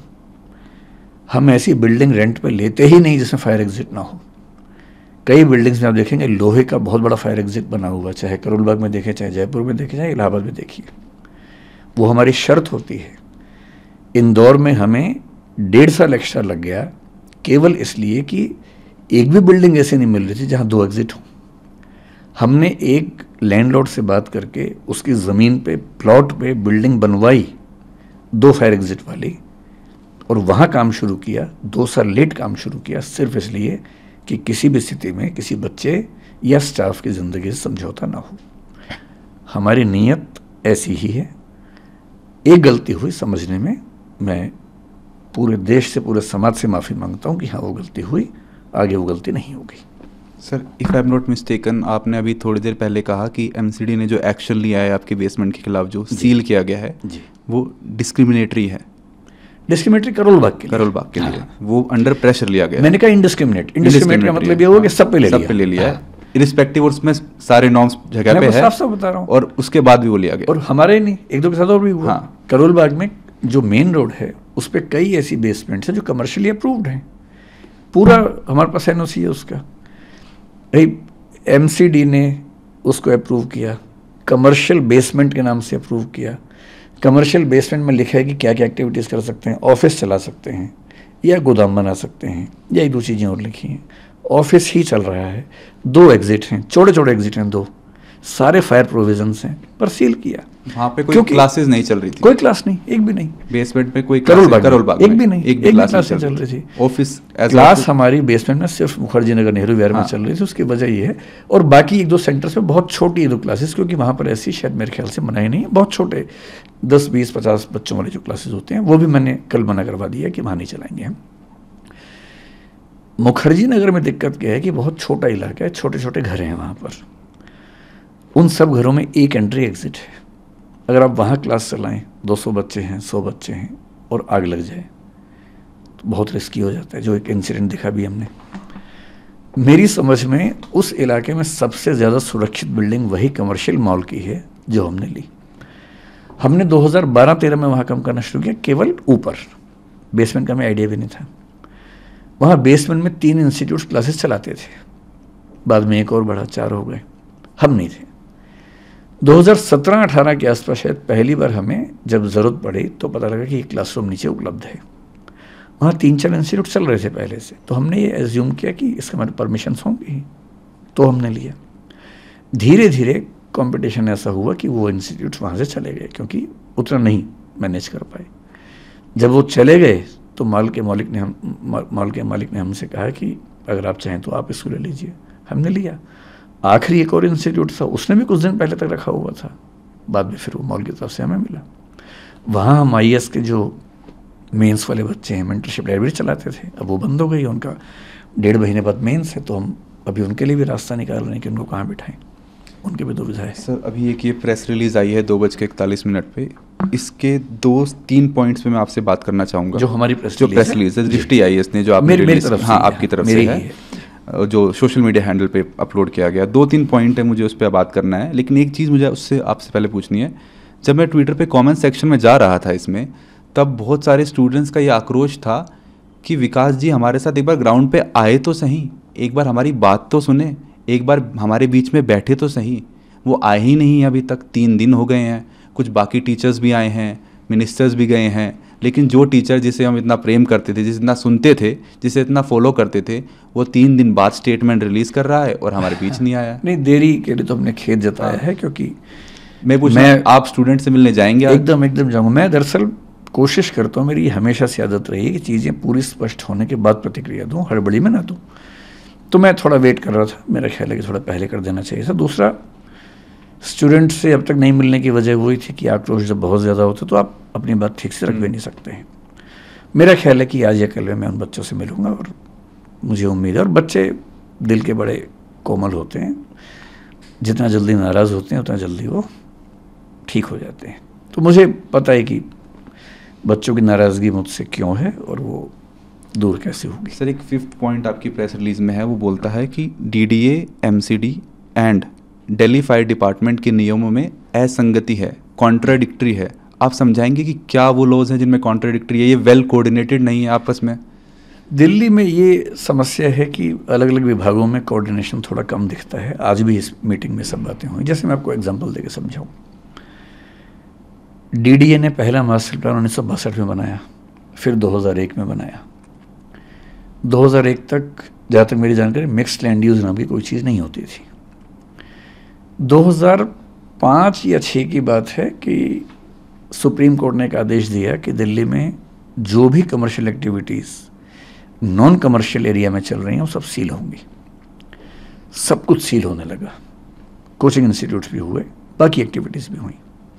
हम ऐसी बिल्डिंग रेंट पे लेते ही नहीं जिसमें फायर एग्जिट ना हो। कई बिल्डिंग्स में आप देखेंगे लोहे का बहुत बड़ा फायर एग्जिट बना हुआ, चाहे करोल बाग में देखें, चाहे जयपुर में देखें, चाहे इलाहाबाद में देखिए। वो हमारी शर्त होती है। इंदौर में हमें 1.5 साल एक्स्ट्रा लग गया, केवल इसलिए कि एक भी बिल्डिंग ऐसे नहीं मिल रही थी जहाँ 2 एग्जिट हों। हमने एक लैंडलॉर्ड से बात करके उसकी ज़मीन पे, प्लॉट पे बिल्डिंग बनवाई 2 फायर एग्जिट वाली, और वहाँ काम शुरू किया। 2 साल लेट काम शुरू किया, सिर्फ इसलिए कि किसी भी स्थिति में किसी बच्चे या स्टाफ की ज़िंदगी से समझौता ना हो। हमारी नीयत ऐसी ही है। एक गलती हुई समझने में, मैं पूरे देश से, पूरे समाज से माफ़ी मांगता हूँ कि हाँ वो गलती हुई, आगे वो गलती नहीं होगी। Sir, if I am not mistaken, आपने अभी थोड़ी देर पहले कहा कि MCD ने जो एक्शन लिया है आपके बेसमेंट के खिलाफ, जो सील किया गया है, जी, वो डिस्क्रिमिनेटरी है। डिस्क्रिमिनेटरी करोल बाग के लिए, करोल बाग के लिए वो अंडर प्रेशर लिया गया। मैंने कहा इंडिस्क्रिमिनेट का मतलब ये हुआ कि सब पे ले लिया है, इरिस्पेक्टिव, और उसमें सारे नॉर्म्स जगह पे है, साफ साफ बता रहा हूँ, और उसके बाद भी वो लिया गया। और हमारे नहीं, एक दो के साथ और भी हुआ। हाँ। करोल बाग में जो मेन रोड है उस पर कई ऐसी बेसमेंट्स हैं जो कमर्शियली अप्रूव्ड हैं, पूरा हमारे पास एनओसी है उसका, एमसीडी ने उसको अप्रूव किया, कमर्शियल बेसमेंट के नाम से अप्रूव किया। कमर्शियल बेसमेंट में लिखा है कि क्या क्या एक्टिविटीज़ कर सकते हैं, ऑफिस चला सकते हैं या गोदाम बना सकते हैं, या एक दो चीज़ें और लिखी हैं। ऑफिस ही चल रहा है, 2 एग्जिट हैं, छोटे छोटे एग्जिट हैं 2, सारे फायर प्रोविजंस हैं, पर सील किया। वहाँ पे कोई क्लासेस नहीं चल रही थी, कोई क्लास नहीं, एक भी नहीं। बेसमेंट में कोई करोल बाग एक भी नहीं, एक भी क्लास नहीं चल रही थी। ऑफिस क्लास हमारी बेसमेंट में सिर्फ मुखर्जी नगर नेहरू विहार में चल रही थी, उसकी वजह ये है। और बाकी एक दो सेंटर्स में बहुत छोटी 2 क्लासेस, क्योंकि वहाँ पर ऐसी शायद मेरे ख्याल से मनाही नहीं है, बहुत छोटे 10, 20, 50 बच्चों वाले जो क्लासेस होते हैं, वो भी मैंने कल मना करवा दिया कि वहाँ नहीं चलाएंगे हम। मुखर्जी नगर में दिक्कत क्या है कि बहुत छोटा इलाका है, छोटे छोटे घर हैं वहाँ पर, उन सब घरों में एक एंट्री एग्जिट है। अगर आप वहाँ क्लास चलाएं, 200 बच्चे हैं, 100 बच्चे हैं, और आग लग जाए तो बहुत रिस्की हो जाता है, जो एक इंसिडेंट दिखा भी हमने। मेरी समझ में उस इलाके में सबसे ज़्यादा सुरक्षित बिल्डिंग वही कमर्शियल मॉल की है जो हमने ली। हमने 2012-13 में वहाँ काम करना शुरू किया, केवल ऊपर, बेसमेंट का हमें आइडिया भी नहीं था। वहाँ बेसमेंट में 3 इंस्टीट्यूट्स क्लासेस चलाते थे, बाद में एक और बढ़ा, 4 हो गए, हम नहीं थे। 2017-18 के आसपास शायद पहली बार हमें जब ज़रूरत पड़ी तो पता लगा कि एक क्लासरूम नीचे उपलब्ध है। वहाँ 3-4 इंस्टीट्यूट चल रहे थे पहले से, तो हमने ये एज्यूम किया कि इसके हमारे परमिशंस होंगी, तो हमने लिया। धीरे धीरे कंपटीशन ऐसा हुआ कि वो इंस्टीट्यूट्स वहाँ से चले गए, क्योंकि उतना नहीं मैनेज कर पाए। जब वो चले गए तो मॉल के मालिक ने हमसे कहा कि अगर आप चाहें तो आप इसको ले लीजिए। हमने लिया। आखिरी एक और इंस्टीट्यूट था, उसने भी कुछ दिन पहले तक रखा हुआ था, बाद में फिर वो मॉल की तरफ से हमें मिला। वहाँ हम IAS के जो मेंस वाले बच्चे हैं, मेंटरशिप लाइब्रेरी चलाते थे, अब वो बंद हो गई, उनका 1.5 महीने बाद मेंस है, तो हम अभी उनके लिए भी रास्ता निकाल रहे हैं कि उनको कहाँ बिठाएं, उनकी भी दुविधा है। सर, अभी एक ये प्रेस रिलीज़ आई है 2:41 पे, इसके 2-3 पॉइंट्स पे मैं आपसे बात करना चाहूँगा। जो हमारी प्रेस रिलीज है दृष्टि IAS ने, जो आप मेरी तरफ से, हाँ आपकी तरफ से है, जो सोशल मीडिया हैंडल पे अपलोड किया गया। 2-3 पॉइंट है, मुझे उस पर बात करना है, लेकिन एक चीज़ मुझे उससे आपसे पहले पूछनी है। जब मैं ट्विटर पे कमेंट सेक्शन में जा रहा था इसमें, तब बहुत सारे स्टूडेंट्स का ये आक्रोश था कि विकास जी हमारे साथ एक बार ग्राउंड पे आए तो सही, एक बार हमारी बात तो सुने, एक बार हमारे बीच में बैठे तो सही। वो आए ही नहीं अभी तक, 3 दिन हो गए हैं। कुछ बाकी टीचर्स भी आए हैं, मिनिस्टर्स भी गए हैं, लेकिन जो टीचर जिसे हम इतना प्रेम करते थे, जिसे इतना सुनते थे, जिसे इतना फॉलो करते थे, वो 3 दिन बाद स्टेटमेंट रिलीज़ कर रहा है और हमारे बीच नहीं आया। नहीं, देरी के लिए तो हमने खेद जताया है, क्योंकि मैं आप स्टूडेंट से मिलने जाएंगे? एकदम जाऊँगा। मैं दरअसल कोशिश करता हूँ, मेरी हमेशा से आदत रही है कि चीज़ें पूरी स्पष्ट होने के बाद प्रतिक्रिया दूँ, हड़बड़ी में ना दूँ। तो मैं थोड़ा वेट कर रहा था, मेरा ख्याल है कि थोड़ा पहले कर देना चाहिए था। दूसरा, स्टूडेंट से अब तक नहीं मिलने की वजह वही थी कि आक्रोश जब बहुत ज़्यादा होता तो आप अपनी बात ठीक से रख भी नहीं सकते हैं। मेरा ख्याल है कि आज या कल में मैं उन बच्चों से मिलूंगा, और मुझे उम्मीद है, और बच्चे दिल के बड़े कोमल होते हैं, जितना जल्दी नाराज़ होते हैं उतना जल्दी वो ठीक हो जाते हैं। तो मुझे पता है कि बच्चों की नाराज़गी मुझसे क्यों है और वो दूर कैसे होगी। सर, एक 5th पॉइंट आपकी प्रेस रिलीज में है, वो बोलता है कि DDA, MCD and Delhi fire department के नियमों में असंगति है, कॉन्ट्राडिक्टरी है। आप समझाएंगे कि क्या वो लॉज हैं जिनमें कॉन्ट्राडिक्टरी है, ये वेल कोऑर्डिनेटेड नहीं है आपस में? दिल्ली में ये समस्या है कि अलग अलग विभागों में कोऑर्डिनेशन थोड़ा कम दिखता है। आज भी इस मीटिंग में सब बातें हुई। जैसे मैं आपको एग्जांपल देके समझाऊं, DDA ने पहला मास्टर प्लान 1962 में बनाया, फिर 2001 में बनाया। 2001 तक, जहाँ तक मेरी जानकारी, मिक्स्ड लैंड यूज नाम की कोई चीज़ नहीं होती थी। 2005 या 6 की बात है कि सुप्रीम कोर्ट ने एक आदेश दिया कि दिल्ली में जो भी commercial activities non commercial area में चल रही हैं वो सब सील होंगी। सब कुछ सील होने लगा, कोचिंग इंस्टीट्यूट्स भी हुए, बाकी एक्टिविटीज़ भी हुई।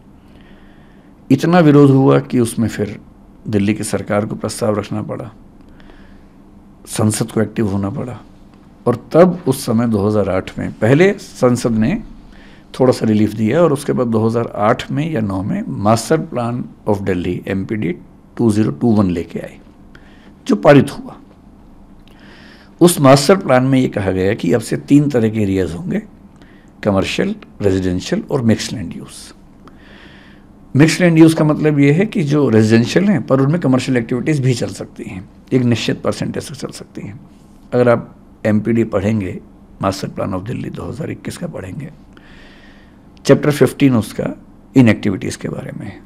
इतना विरोध हुआ कि उसमें फिर दिल्ली की सरकार को प्रस्ताव रखना पड़ा, संसद को एक्टिव होना पड़ा, और तब उस समय 2008 में पहले संसद ने थोड़ा सा रिलीफ दिया, और उसके बाद 2008 में या 9 में master plan of Delhi MPD 2021 लेके आए, जो पारित हुआ। उस मास्टर प्लान में ये कहा गया कि अब से 3 तरह के एरियाज होंगे, कमर्शियल, रेजिडेंशियल और mix land use. Mix land use का मतलब ये है कि जो रेजिडेंशियल हैं पर उनमें कमर्शियल एक्टिविटीज़ भी चल सकती हैं, एक निश्चित परसेंटेज तक चल सकती हैं। अगर आप MPD पढ़ेंगे, मास्टर प्लान ऑफ दिल्ली 2021 का पढ़ेंगे, चैप्टर 15 उसका इन एक्टिविटीज़ के बारे में है।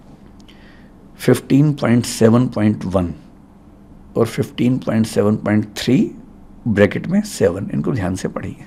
15.7.1 और 15.7.3 ब्रैकेट में 7, इनको ध्यान से पढ़िए।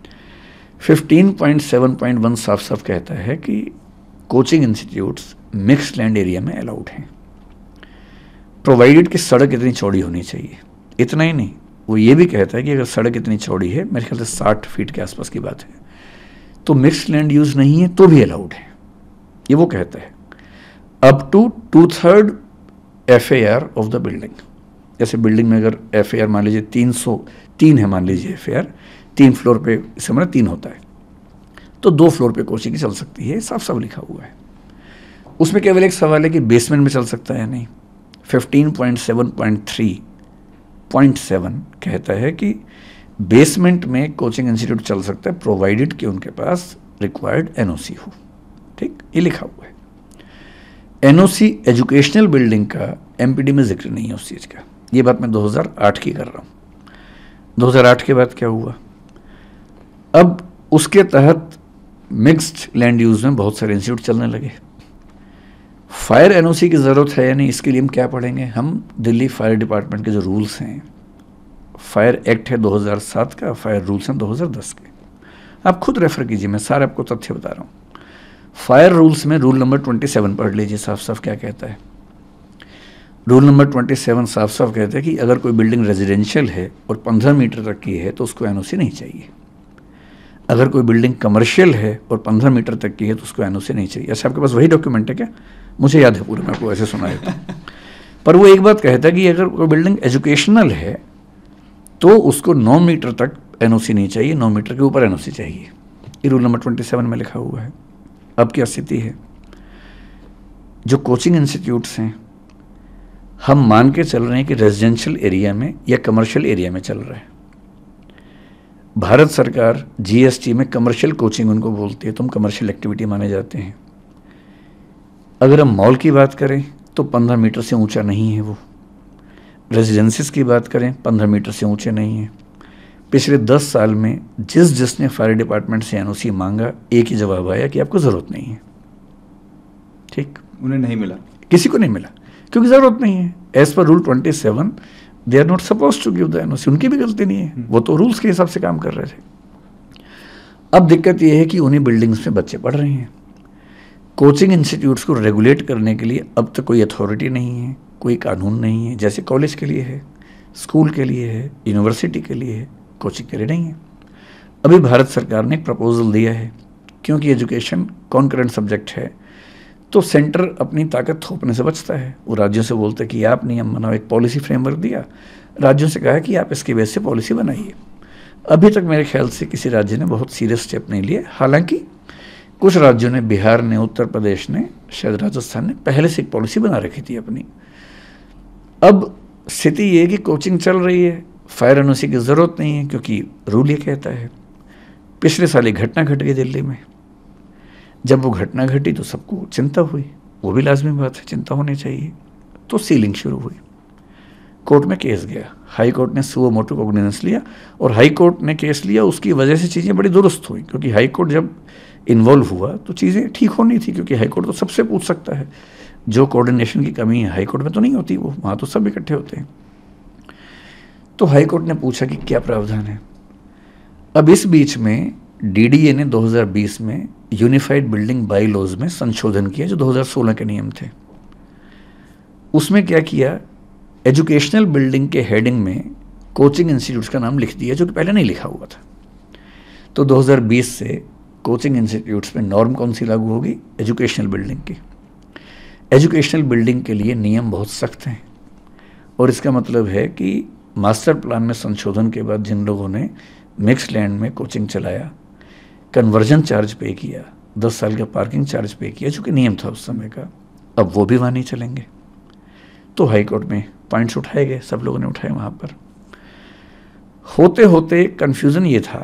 15.7.1 साफ साफ कहता है कि coaching institutes mix land area में अलाउड हैं, प्रोवाइडेड कि सड़क इतनी चौड़ी होनी चाहिए। इतना ही नहीं, वो ये भी कहता है कि अगर सड़क इतनी चौड़ी है, मेरे ख्याल से 60 फीट के आसपास की बात है, तो मिक्स लैंड यूज़ नहीं है तो भी अलाउड है, ये वो कहता है। Up to 2/3 FAR of the building. जैसे बिल्डिंग में अगर FAR मान लीजिए 303 है, मान लीजिए FAR 3 फ्लोर पे, इससे मतलब 3 होता है, तो 2 फ्लोर पे कोचिंग चल सकती है, साफ साफ लिखा हुआ है। उसमें केवल एक सवाल है कि बेसमेंट में चल सकता है या नहीं। 15.7.3.7 कहता है कि बेसमेंट में कोचिंग इंस्टीट्यूट चल सकता है, प्रोवाइडेड कि उनके पास रिक्वायर्ड NOC हो। ठीक, ये लिखा हुआ है। NOC एजुकेशनल बिल्डिंग का MPD में जिक्र नहीं है उस चीज़ का। ये बात मैं 2008 की कर रहा हूँ। 2008 के बाद क्या हुआ, अब उसके तहत मिक्स्ड लैंड यूज़ में बहुत सारे इंस्टीट्यूट चलने लगे। फायर NOC की ज़रूरत है या नहीं, इसके लिए हम क्या पढ़ेंगे, हम दिल्ली फायर डिपार्टमेंट के जो रूल्स हैं, फायर एक्ट है 2007 का, फायर रूल्स हैं 2010 के, आप खुद रेफर कीजिए, मैं सारे आपको तथ्य बता रहा हूँ। फायर रूल्स में रूल नंबर 27 पढ़ लीजिए, साफ साफ क्या कहता है। रूल नंबर 27 साफ साफ कहता है कि अगर कोई बिल्डिंग रेजिडेंशियल है और 15 मीटर तक की है तो उसको NOC नहीं चाहिए। अगर कोई बिल्डिंग कमर्शियल है और 15 मीटर तक की है तो उसको NOC नहीं चाहिए। अच्छा, आपके पास वही डॉक्यूमेंट है क्या? मुझे याद है पूरा, मैं आपको ऐसे सुनाया था। पर वो एक बात कहता है कि अगर कोई बिल्डिंग एजुकेशनल है तो उसको 9 मीटर तक NOC नहीं चाहिए, 9 मीटर के ऊपर NOC चाहिए। ये रूल नंबर 27 में लिखा हुआ है। अब क्या स्थिति है, जो कोचिंग इंस्टीट्यूट्स हैं, हम मान के चल रहे हैं कि रेजिडेंशियल एरिया में या कमर्शियल एरिया में चल रहा है। भारत सरकार GST में कमर्शियल कोचिंग उनको बोलती है, तो हम कमर्शियल एक्टिविटी माने जाते हैं। अगर हम मॉल की बात करें तो 15 मीटर से ऊंचा नहीं है वो। रेजिडेंसीज की बात करें 15 मीटर से ऊंचे नहीं हैं। पिछले 10 साल में जिसने फायर डिपार्टमेंट से NOC मांगा, एक ही जवाब आया कि आपको ज़रूरत नहीं है। ठीक, उन्हें नहीं मिला, किसी को नहीं मिला क्योंकि ज़रूरत नहीं है। As per rule 27 they are not suppose to give the NOC। उनकी भी गलती नहीं है, वो तो रूल्स के हिसाब से काम कर रहे थे। अब दिक्कत यह है कि उन्हीं बिल्डिंग्स में बच्चे पढ़ रहे हैं। कोचिंग इंस्टीट्यूट्स को रेगुलेट करने के लिए अब तक कोई अथॉरिटी नहीं है, कोई कानून नहीं है। जैसे कॉलेज के लिए है, स्कूल के लिए है, यूनिवर्सिटी के लिए है, कोचिंग के लिए नहीं है। अभी भारत सरकार ने एक प्रपोजल दिया है, क्योंकि एजुकेशन कॉन्करेंट सब्जेक्ट है तो सेंटर अपनी ताकत थोपने से बचता है। वो राज्यों से बोलता है कि आप नियम बनाओ, एक पॉलिसी फ्रेमवर्क दिया, राज्यों से कहा कि आप इसके बेस से पॉलिसी बनाइए। अभी तक मेरे ख्याल से किसी राज्य ने बहुत सीरियस स्टेप नहीं लिए। हालांकि कुछ राज्यों ने, बिहार ने, उत्तर प्रदेश ने, शायद राजस्थान ने पहले से एक पॉलिसी बना रखी थी अपनी। अब स्थिति ये है कि कोचिंग चल रही है, फायर NOC की ज़रूरत नहीं है क्योंकि रूल ये कहता है। पिछले साल एक घटना घट गई दिल्ली में। जब वो घटना घटी तो सबको चिंता हुई, वो भी लाजमी बात है, चिंता होनी चाहिए। तो सीलिंग शुरू हुई, कोर्ट में केस गया, हाई कोर्ट ने सुओ मोटो कॉग्निजेंस लिया और हाई कोर्ट ने केस लिया। उसकी वजह से चीज़ें बड़ी दुरुस्त हुई, क्योंकि हाई कोर्ट जब इन्वॉल्व हुआ तो चीज़ें ठीक होनी थी, क्योंकि हाई कोर्ट तो सबसे पूछ सकता है। जो कोऑर्डिनेशन की कमी है हाई कोर्ट में तो नहीं होती, वो वहाँ तो सब इकट्ठे होते हैं। तो हाई कोर्ट ने पूछा कि क्या प्रावधान है। अब इस बीच में DDA ने 2020 में यूनिफाइड बिल्डिंग बाई लॉज में संशोधन किया, जो 2016 के नियम थे। उसमें क्या किया, एजुकेशनल बिल्डिंग के हेडिंग में कोचिंग इंस्टीट्यूट्स का नाम लिख दिया, जो कि पहले नहीं लिखा हुआ था। तो 2020 से कोचिंग इंस्टीट्यूट्स में नॉर्म कौन सी लागू होगी, एजुकेशनल बिल्डिंग की। एजुकेशनल बिल्डिंग के लिए नियम बहुत सख्त हैं, और इसका मतलब है कि मास्टर प्लान में संशोधन के बाद जिन लोगों ने मिक्स लैंड में कोचिंग चलाया, कन्वर्जन चार्ज पे किया, 10 साल का पार्किंग चार्ज पे किया, जो कि नियम था उस समय का, अब वो भी वहाँ नहीं चलेंगे। तो तो हाई कोर्ट में पॉइंट्स उठाए गए, सब लोगों ने उठाए वहाँ पर। होते होते कन्फ्यूज़न ये था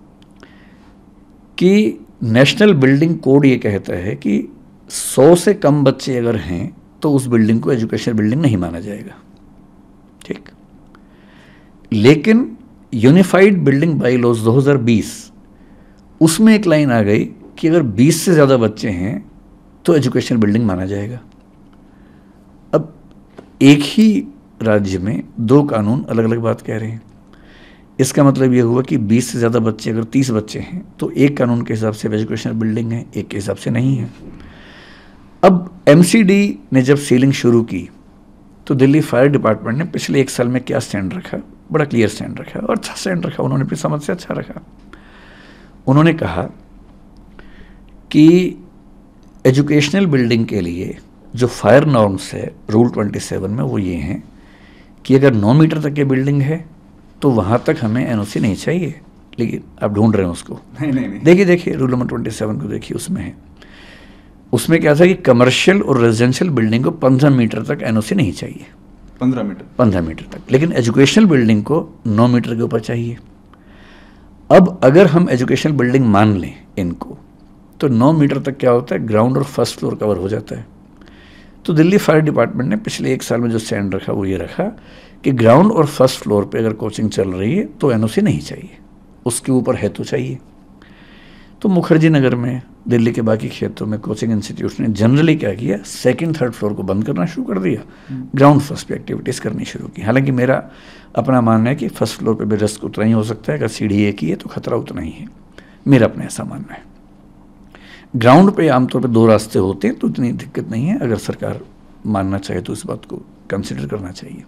कि नेशनल बिल्डिंग कोड ये कहता है कि 100 से कम बच्चे अगर हैं तो उस बिल्डिंग को एजुकेशनल बिल्डिंग नहीं माना जाएगा, ठीक। लेकिन यूनिफाइड बिल्डिंग बाई लॉज 2020 उसमें एक लाइन आ गई कि अगर 20 से ज़्यादा बच्चे हैं तो एजुकेशनल बिल्डिंग माना जाएगा। अब एक ही राज्य में दो कानून अलग अलग बात कह रहे हैं। इसका मतलब ये हुआ कि 20 से ज़्यादा बच्चे, अगर 30 बच्चे हैं तो एक कानून के हिसाब से एजुकेशनल बिल्डिंग है, एक के हिसाब से नहीं है। अब एमसीडी ने जब सीलिंग शुरू की तो दिल्ली फायर डिपार्टमेंट ने पिछले 1 साल में क्या स्टैंड रखा, बड़ा क्लियर स्टैंड रखा और अच्छा स्टैंड रखा, उन्होंने अपनी समझ से अच्छा रखा। उन्होंने कहा कि एजुकेशनल बिल्डिंग के लिए जो फायर नॉर्म्स है रूल 27 में वो ये हैं कि अगर 9 मीटर तक की बिल्डिंग है तो वहाँ तक हमें एनओसी नहीं चाहिए। लेकिन आप ढूंढ रहे हैं उसको, नहीं। देखिए रूल नंबर 27 को देखिए, उसमें है, उसमें क्या था कि कमर्शियल और रेजिडेंशियल बिल्डिंग को 15 मीटर तक एनओसी नहीं चाहिए, 15 मीटर तक, लेकिन एजुकेशनल बिल्डिंग को 9 मीटर के ऊपर चाहिए। अब अगर हम एजुकेशनल बिल्डिंग मान लें इनको तो 9 मीटर तक क्या होता है, ग्राउंड और फर्स्ट फ्लोर कवर हो जाता है। तो दिल्ली फायर डिपार्टमेंट ने पिछले 1 साल में जो स्टैंड रखा वो ये रखा कि ग्राउंड और फर्स्ट फ्लोर पे अगर कोचिंग चल रही है तो एनओसी नहीं चाहिए, उसके ऊपर है तो चाहिए। तो मुखर्जी नगर में, दिल्ली के बाकी क्षेत्रों में कोचिंग इंस्टीट्यूट्स ने जनरली क्या किया, 2nd 3rd फ्लोर को बंद करना शुरू कर दिया, ग्राउंड फर्स्ट पे एक्टिविटीज़ करनी शुरू की। हालांकि मेरा अपना मानना है कि फर्स्ट फ्लोर पे भी रिस्क उतना ही हो सकता है, अगर सीढ़ी एक ही है तो खतरा उतना ही है, मेरा अपना ऐसा मानना है। ग्राउंड पे आमतौर पे 2 रास्ते होते हैं तो इतनी दिक्कत नहीं है, अगर सरकार मानना चाहे तो इस बात को कंसिडर करना चाहिए।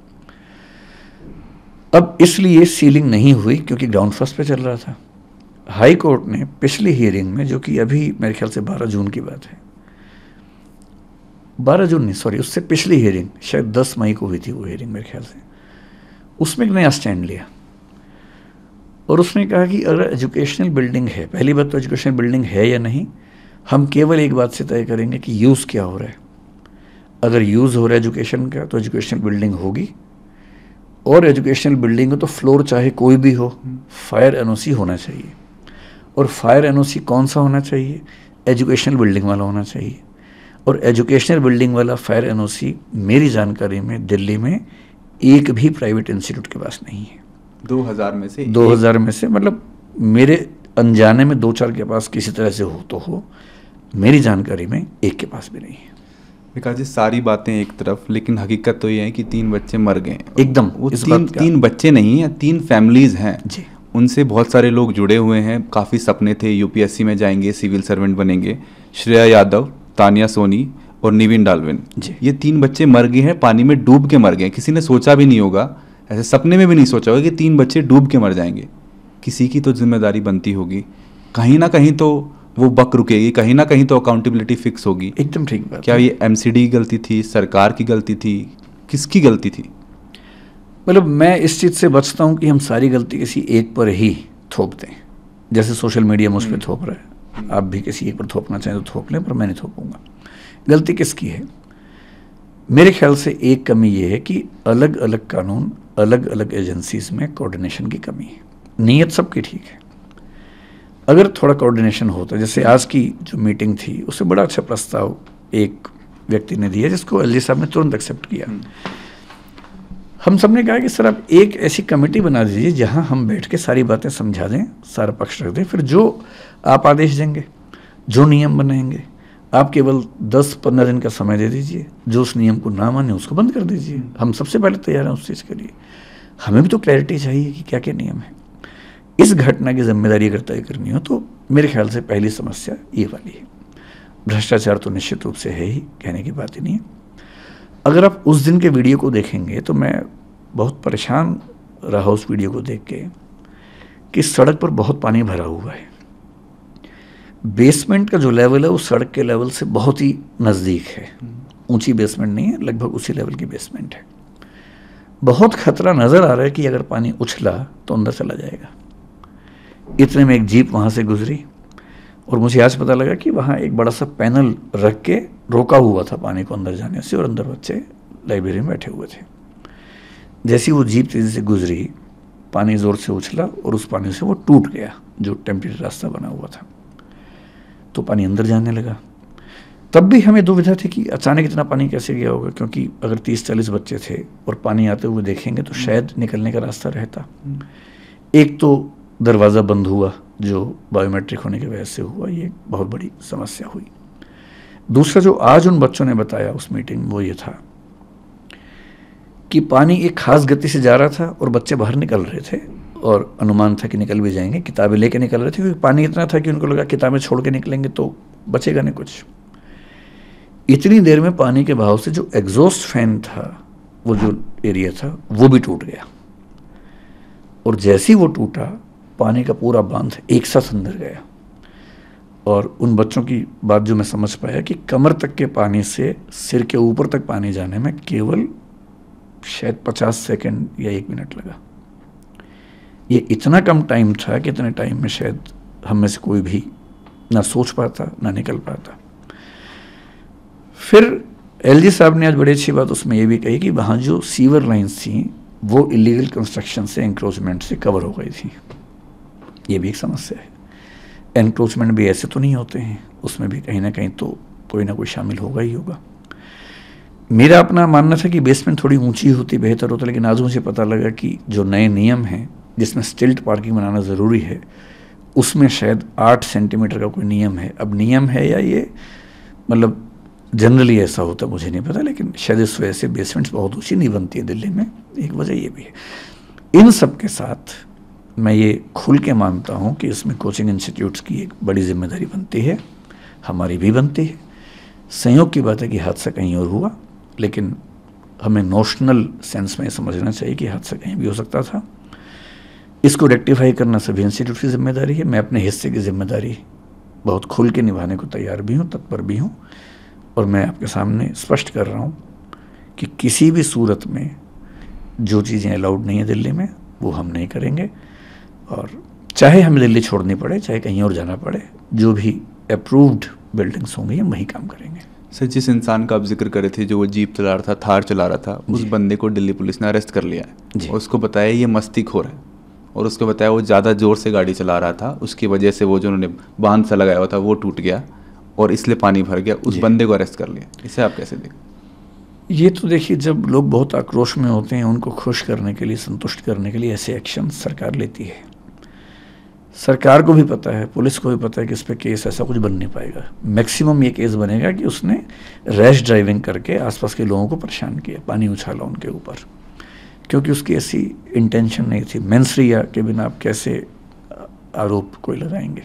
अब इसलिए सीलिंग नहीं हुई क्योंकि ग्राउंड फर्स्ट पे चल रहा था। हाई कोर्ट ने पिछली हियरिंग में, जो कि अभी मेरे ख्याल से 12 जून की बात है, 12 जून नहीं सॉरी, उससे पिछली हियरिंग शायद 10 मई को हुई थी वो हियरिंग मेरे ख्याल से, उसमें एक नया स्टैंड लिया और उसने कहा कि अगर एजुकेशनल बिल्डिंग है, पहली बात तो एजुकेशनल बिल्डिंग है या नहीं, हम केवल एक बात से तय करेंगे कि यूज़ क्या हो रहा है। अगर यूज़ हो रहा है एजुकेशन का तो एजुकेशनल बिल्डिंग होगी, और एजुकेशनल बिल्डिंग हो तो फ्लोर चाहे कोई भी हो, फायर एनओसी होना चाहिए। और फायर एनओसी कौन सा होना चाहिए, एजुकेशनल बिल्डिंग वाला होना चाहिए। और एजुकेशनल बिल्डिंग वाला फायर एनओसी मेरी जानकारी में दिल्ली में एक भी प्राइवेट इंस्टीट्यूट के पास नहीं है। 2000 में से 2000 में से, मतलब मेरे अनजाने में 2-4 के पास किसी तरह से हो तो हो, मेरी जानकारी में एक के पास भी नहीं है। विकास जी, सारी बातें एक तरफ, लेकिन हकीकत तो ये है कि 3 बच्चे मर गए एकदम। वो 3 बच्चे नहीं हैं, 3 फैमिलीज हैं जी। उनसे बहुत सारे लोग जुड़े हुए हैं, काफ़ी सपने थे, यूपीएससी में जाएंगे, सिविल सर्वेंट बनेंगे। श्रेया यादव, तानिया सोनी और निविन डाल्विन, ये 3 बच्चे मर गए हैं, पानी में डूब के मर गए। किसी ने सोचा भी नहीं होगा, ऐसे सपने में भी नहीं सोचा होगा कि 3 बच्चे डूब के मर जाएंगे। किसी की तो जिम्मेदारी बनती होगी, कहीं ना कहीं तो वो बक रुकेगी, कहीं ना कहीं तो अकाउंटेबिलिटी फिक्स होगी। एकदम ठीक बात। क्या ये एमसीडी की गलती थी, सरकार की गलती थी, किसकी गलती थी? मतलब मैं इस चीज़ से बचता हूँ कि हम सारी गलती किसी एक पर ही थोप दें, जैसे सोशल मीडिया मुझ पर थोप रहा है। आप भी किसी एक पर थोपना चाहें तो थोप लें, पर मैं नहीं थोपूंगा। गलती किसकी है? मेरे ख्याल से एक कमी ये है कि अलग अलग कानून, अलग अलग एजेंसीज में कोऑर्डिनेशन की कमी है। नीयत सबकी ठीक है, अगर थोड़ा कोऑर्डिनेशन होता, जैसे आज की जो मीटिंग थी उससे बड़ा अच्छा प्रस्ताव एक व्यक्ति ने दिया जिसको एलजी साहब ने तुरंत एक्सेप्ट किया। हम सब ने कहा कि सर आप एक ऐसी कमेटी बना दीजिए जहां हम बैठ के सारी बातें समझा दें, सारा पक्ष रख दें, फिर जो आप आदेश देंगे, जो नियम बनाएंगे, आप केवल 10-15 दिन का समय दे दीजिए, जो उस नियम को ना माने उसको बंद कर दीजिए। हम सबसे पहले तैयार हैं उस चीज़ के लिए। हमें भी तो क्लैरिटी चाहिए कि क्या क्या नियम है। इस घटना की जिम्मेदारी अगर तय करनी हो तो मेरे ख्याल से पहली समस्या ये वाली है। भ्रष्टाचार तो निश्चित रूप से है ही, कहने की बात ही नहीं है। अगर आप उस दिन के वीडियो को देखेंगे तो मैं बहुत परेशान रहा उस वीडियो को देख के कि सड़क पर बहुत पानी भरा हुआ है। बेसमेंट का जो लेवल है वो सड़क के लेवल से बहुत ही नज़दीक है, ऊंची बेसमेंट नहीं है, लगभग उसी लेवल की बेसमेंट है। बहुत खतरा नज़र आ रहा है कि अगर पानी उछला तो अंदर चला जाएगा। इतने में एक जीप वहाँ से गुजरी और मुझे आज पता लगा कि वहाँ एक बड़ा सा पैनल रख के रोका हुआ था पानी को अंदर जाने से, और अंदर बच्चे लाइब्रेरी में बैठे हुए थे। जैसी वो जीप तेज़ी से गुजरी, पानी ज़ोर से उछला और उस पानी से वो टूट गया जो टेम्परेरी रास्ता बना हुआ था, तो पानी अंदर जाने लगा। तब भी हमें दुविधा थी कि अचानक इतना पानी कैसे गया होगा, क्योंकि अगर 30-40 बच्चे थे और पानी आते हुए देखेंगे तो शायद निकलने का रास्ता रहता। एक तो दरवाज़ा बंद हुआ जो बायोमेट्रिक होने की वजह से हुआ, ये बहुत बड़ी समस्या हुई। दूसरा जो आज उन बच्चों ने बताया उस मीटिंग में वो ये था कि पानी एक खास गति से जा रहा था और बच्चे बाहर निकल रहे थे और अनुमान था कि निकल भी जाएंगे, किताबें लेके निकल रहे थे क्योंकि पानी इतना था कि उनको लगा किताबें छोड़ के निकलेंगे तो बचेगा नहीं कुछ। इतनी देर में पानी के बहाव से जो एग्जॉस्ट फैन था, वो जो एरिया था, वो भी टूट गया और जैसे ही वो टूटा पानी का पूरा बांध एक साथ अंदर गया। और उन बच्चों की बात जो मैं समझ पाया कि कमर तक के पानी से सिर के ऊपर तक पानी जाने में केवल शायद 50 सेकंड या 1 मिनट लगा। ये इतना कम टाइम था कि इतने टाइम में शायद हम में से कोई भी ना सोच पाता ना निकल पाता। फिर एलजी साहब ने आज बड़ी अच्छी बात उसमें ये भी कही कि वहाँ जो सीवर लाइन्स थी वो इलीगल कंस्ट्रक्शन से, एंक्रोचमेंट से कवर हो गई थी। ये भी एक समस्या है। एनक्रोचमेंट भी ऐसे तो नहीं होते हैं, उसमें भी कहीं ना कहीं तो कोई ना कोई शामिल होगा ही होगा। मेरा अपना मानना था कि बेसमेंट थोड़ी ऊंची होती बेहतर होता, लेकिन आज मुझे पता लगा कि जो नए नियम हैं जिसमें स्टिल्ट पार्किंग बनाना ज़रूरी है, उसमें शायद 8 सेंटीमीटर का कोई नियम है। अब नियम है या ये मतलब जनरली ऐसा होता मुझे नहीं पता, लेकिन शायद इस वजह से बेसमेंट्स बहुत ऊँची नहीं बनती है दिल्ली में, एक वजह ये भी है। इन सब के साथ मैं ये खुल के मानता हूँ कि इसमें कोचिंग इंस्टीट्यूट्स की एक बड़ी जिम्मेदारी बनती है, हमारी भी बनती है। संयोग की बात है कि हादसा कहीं और हुआ, लेकिन हमें नोशनल सेंस में समझना चाहिए कि हादसा कहीं भी हो सकता था। इसको रेक्टिफाई करना सभी इंस्टीट्यूट की जिम्मेदारी है। मैं अपने हिस्से की जिम्मेदारी बहुत खुल के निभाने को तैयार भी हूँ, तत्पर भी हूँ, और मैं आपके सामने स्पष्ट कर रहा हूँ कि किसी भी सूरत में जो चीज़ें अलाउड नहीं है दिल्ली में वो हम नहीं करेंगे। और चाहे हमें दिल्ली छोड़नी पड़े, चाहे कहीं और जाना पड़े, जो भी अप्रूव्ड बिल्डिंग्स होंगी हम वहीं काम करेंगे। सर, जिस इंसान का आप जिक्र कर रहे थे जो वो जीप चला रहा था, थार चला रहा था, उस बंदे को दिल्ली पुलिस ने अरेस्ट कर लिया है। उसको बताया ये मस्तीखोर है और उसको बताया वो ज़्यादा ज़ोर से गाड़ी चला रहा था, उसकी वजह से वो जो उन्होंने बांध सा लगाया हुआ था वो टूट गया और इसलिए पानी भर गया। उस बंदे को अरेस्ट कर लिया। इसे आप कैसे देखें? ये तो देखिए, जब लोग बहुत आक्रोश में होते हैं उनको खुश करने के लिए, संतुष्ट करने के लिए ऐसे एक्शन सरकार लेती है। सरकार को भी पता है, पुलिस को भी पता है कि इस पर केस ऐसा कुछ बन नहीं पाएगा। मैक्सिमम ये केस बनेगा कि उसने रैश ड्राइविंग करके आसपास के लोगों को परेशान किया, पानी उछाला उनके ऊपर, क्योंकि उसकी ऐसी इंटेंशन नहीं थी। मेंसरिया के बिना आप कैसे आरोप कोई लगाएंगे?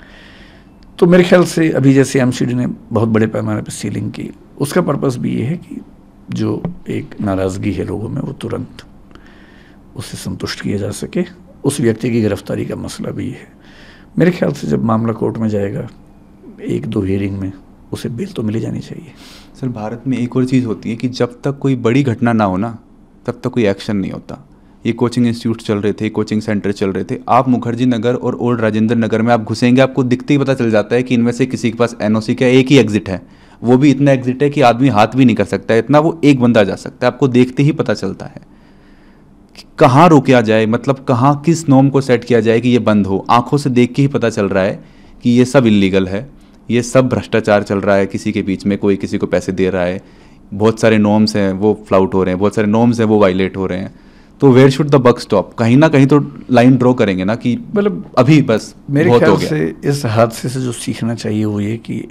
तो मेरे ख्याल से अभी जैसे एमसीडी ने बहुत बड़े पैमाने पर सीलिंग की, उसका पर्पस भी ये है कि जो एक नाराज़गी है लोगों में वो तुरंत उससे संतुष्ट किया जा सके। उस व्यक्ति की गिरफ्तारी का मसला भी है। मेरे ख्याल से जब मामला कोर्ट में जाएगा 1-2 हियरिंग में उसे बेल तो मिली जानी चाहिए। सर, भारत में एक और चीज़ होती है कि जब तक कोई बड़ी घटना ना हो ना, तब तक कोई एक्शन नहीं होता। ये कोचिंग इंस्टीट्यूट चल रहे थे, कोचिंग सेंटर चल रहे थे। आप मुखर्जी नगर और ओल्ड राजेंद्र नगर में आप घुसेंगे, आपको दिखते ही पता चल जाता है कि इनमें से किसी के पास एनओसी का एक ही एग्जिट है, वो भी इतना एग्जिट है कि आदमी हाथ भी नहीं कर सकता है, इतना वो एक बंदा जा सकता है। आपको देखते ही पता चलता है कि कहाँ रोका जाए, मतलब कहाँ किस नॉर्म को सेट किया जाए कि ये बंद हो। आंखों से देख के ही पता चल रहा है कि ये सब इलीगल है, ये सब भ्रष्टाचार चल रहा है, किसी के बीच में कोई किसी को पैसे दे रहा है, बहुत सारे नॉर्म्स हैं वो फ्लाउट हो रहे हैं, बहुत सारे नॉर्म्स हैं वो वायलेट हो रहे हैं। तो where should the buck stop? कहीं ना कहीं तो लाइन ड्रॉ करेंगे ना कि मतलब अभी बस मेरे ख्याल से इस हादसे से जो सीखना चाहिए वो ये कि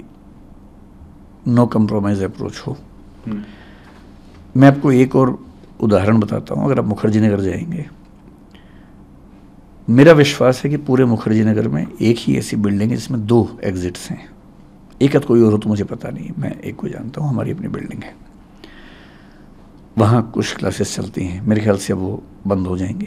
नो कंप्रोमाइज अप्रोच हो। मैं आपको एक और उदाहरण बताता हूँ। अगर आप मुखर्जी नगर जाएंगे, मेरा विश्वास है कि पूरे मुखर्जी नगर में एक ही ऐसी बिल्डिंग है जिसमें 2 एग्जिट्स हैं। एक आध कोई और हो तो मुझे पता नहीं, मैं एक को जानता हूँ, हमारी अपनी बिल्डिंग है। वहाँ कुछ क्लासेस चलती हैं, मेरे ख्याल से अब वो बंद हो जाएंगी,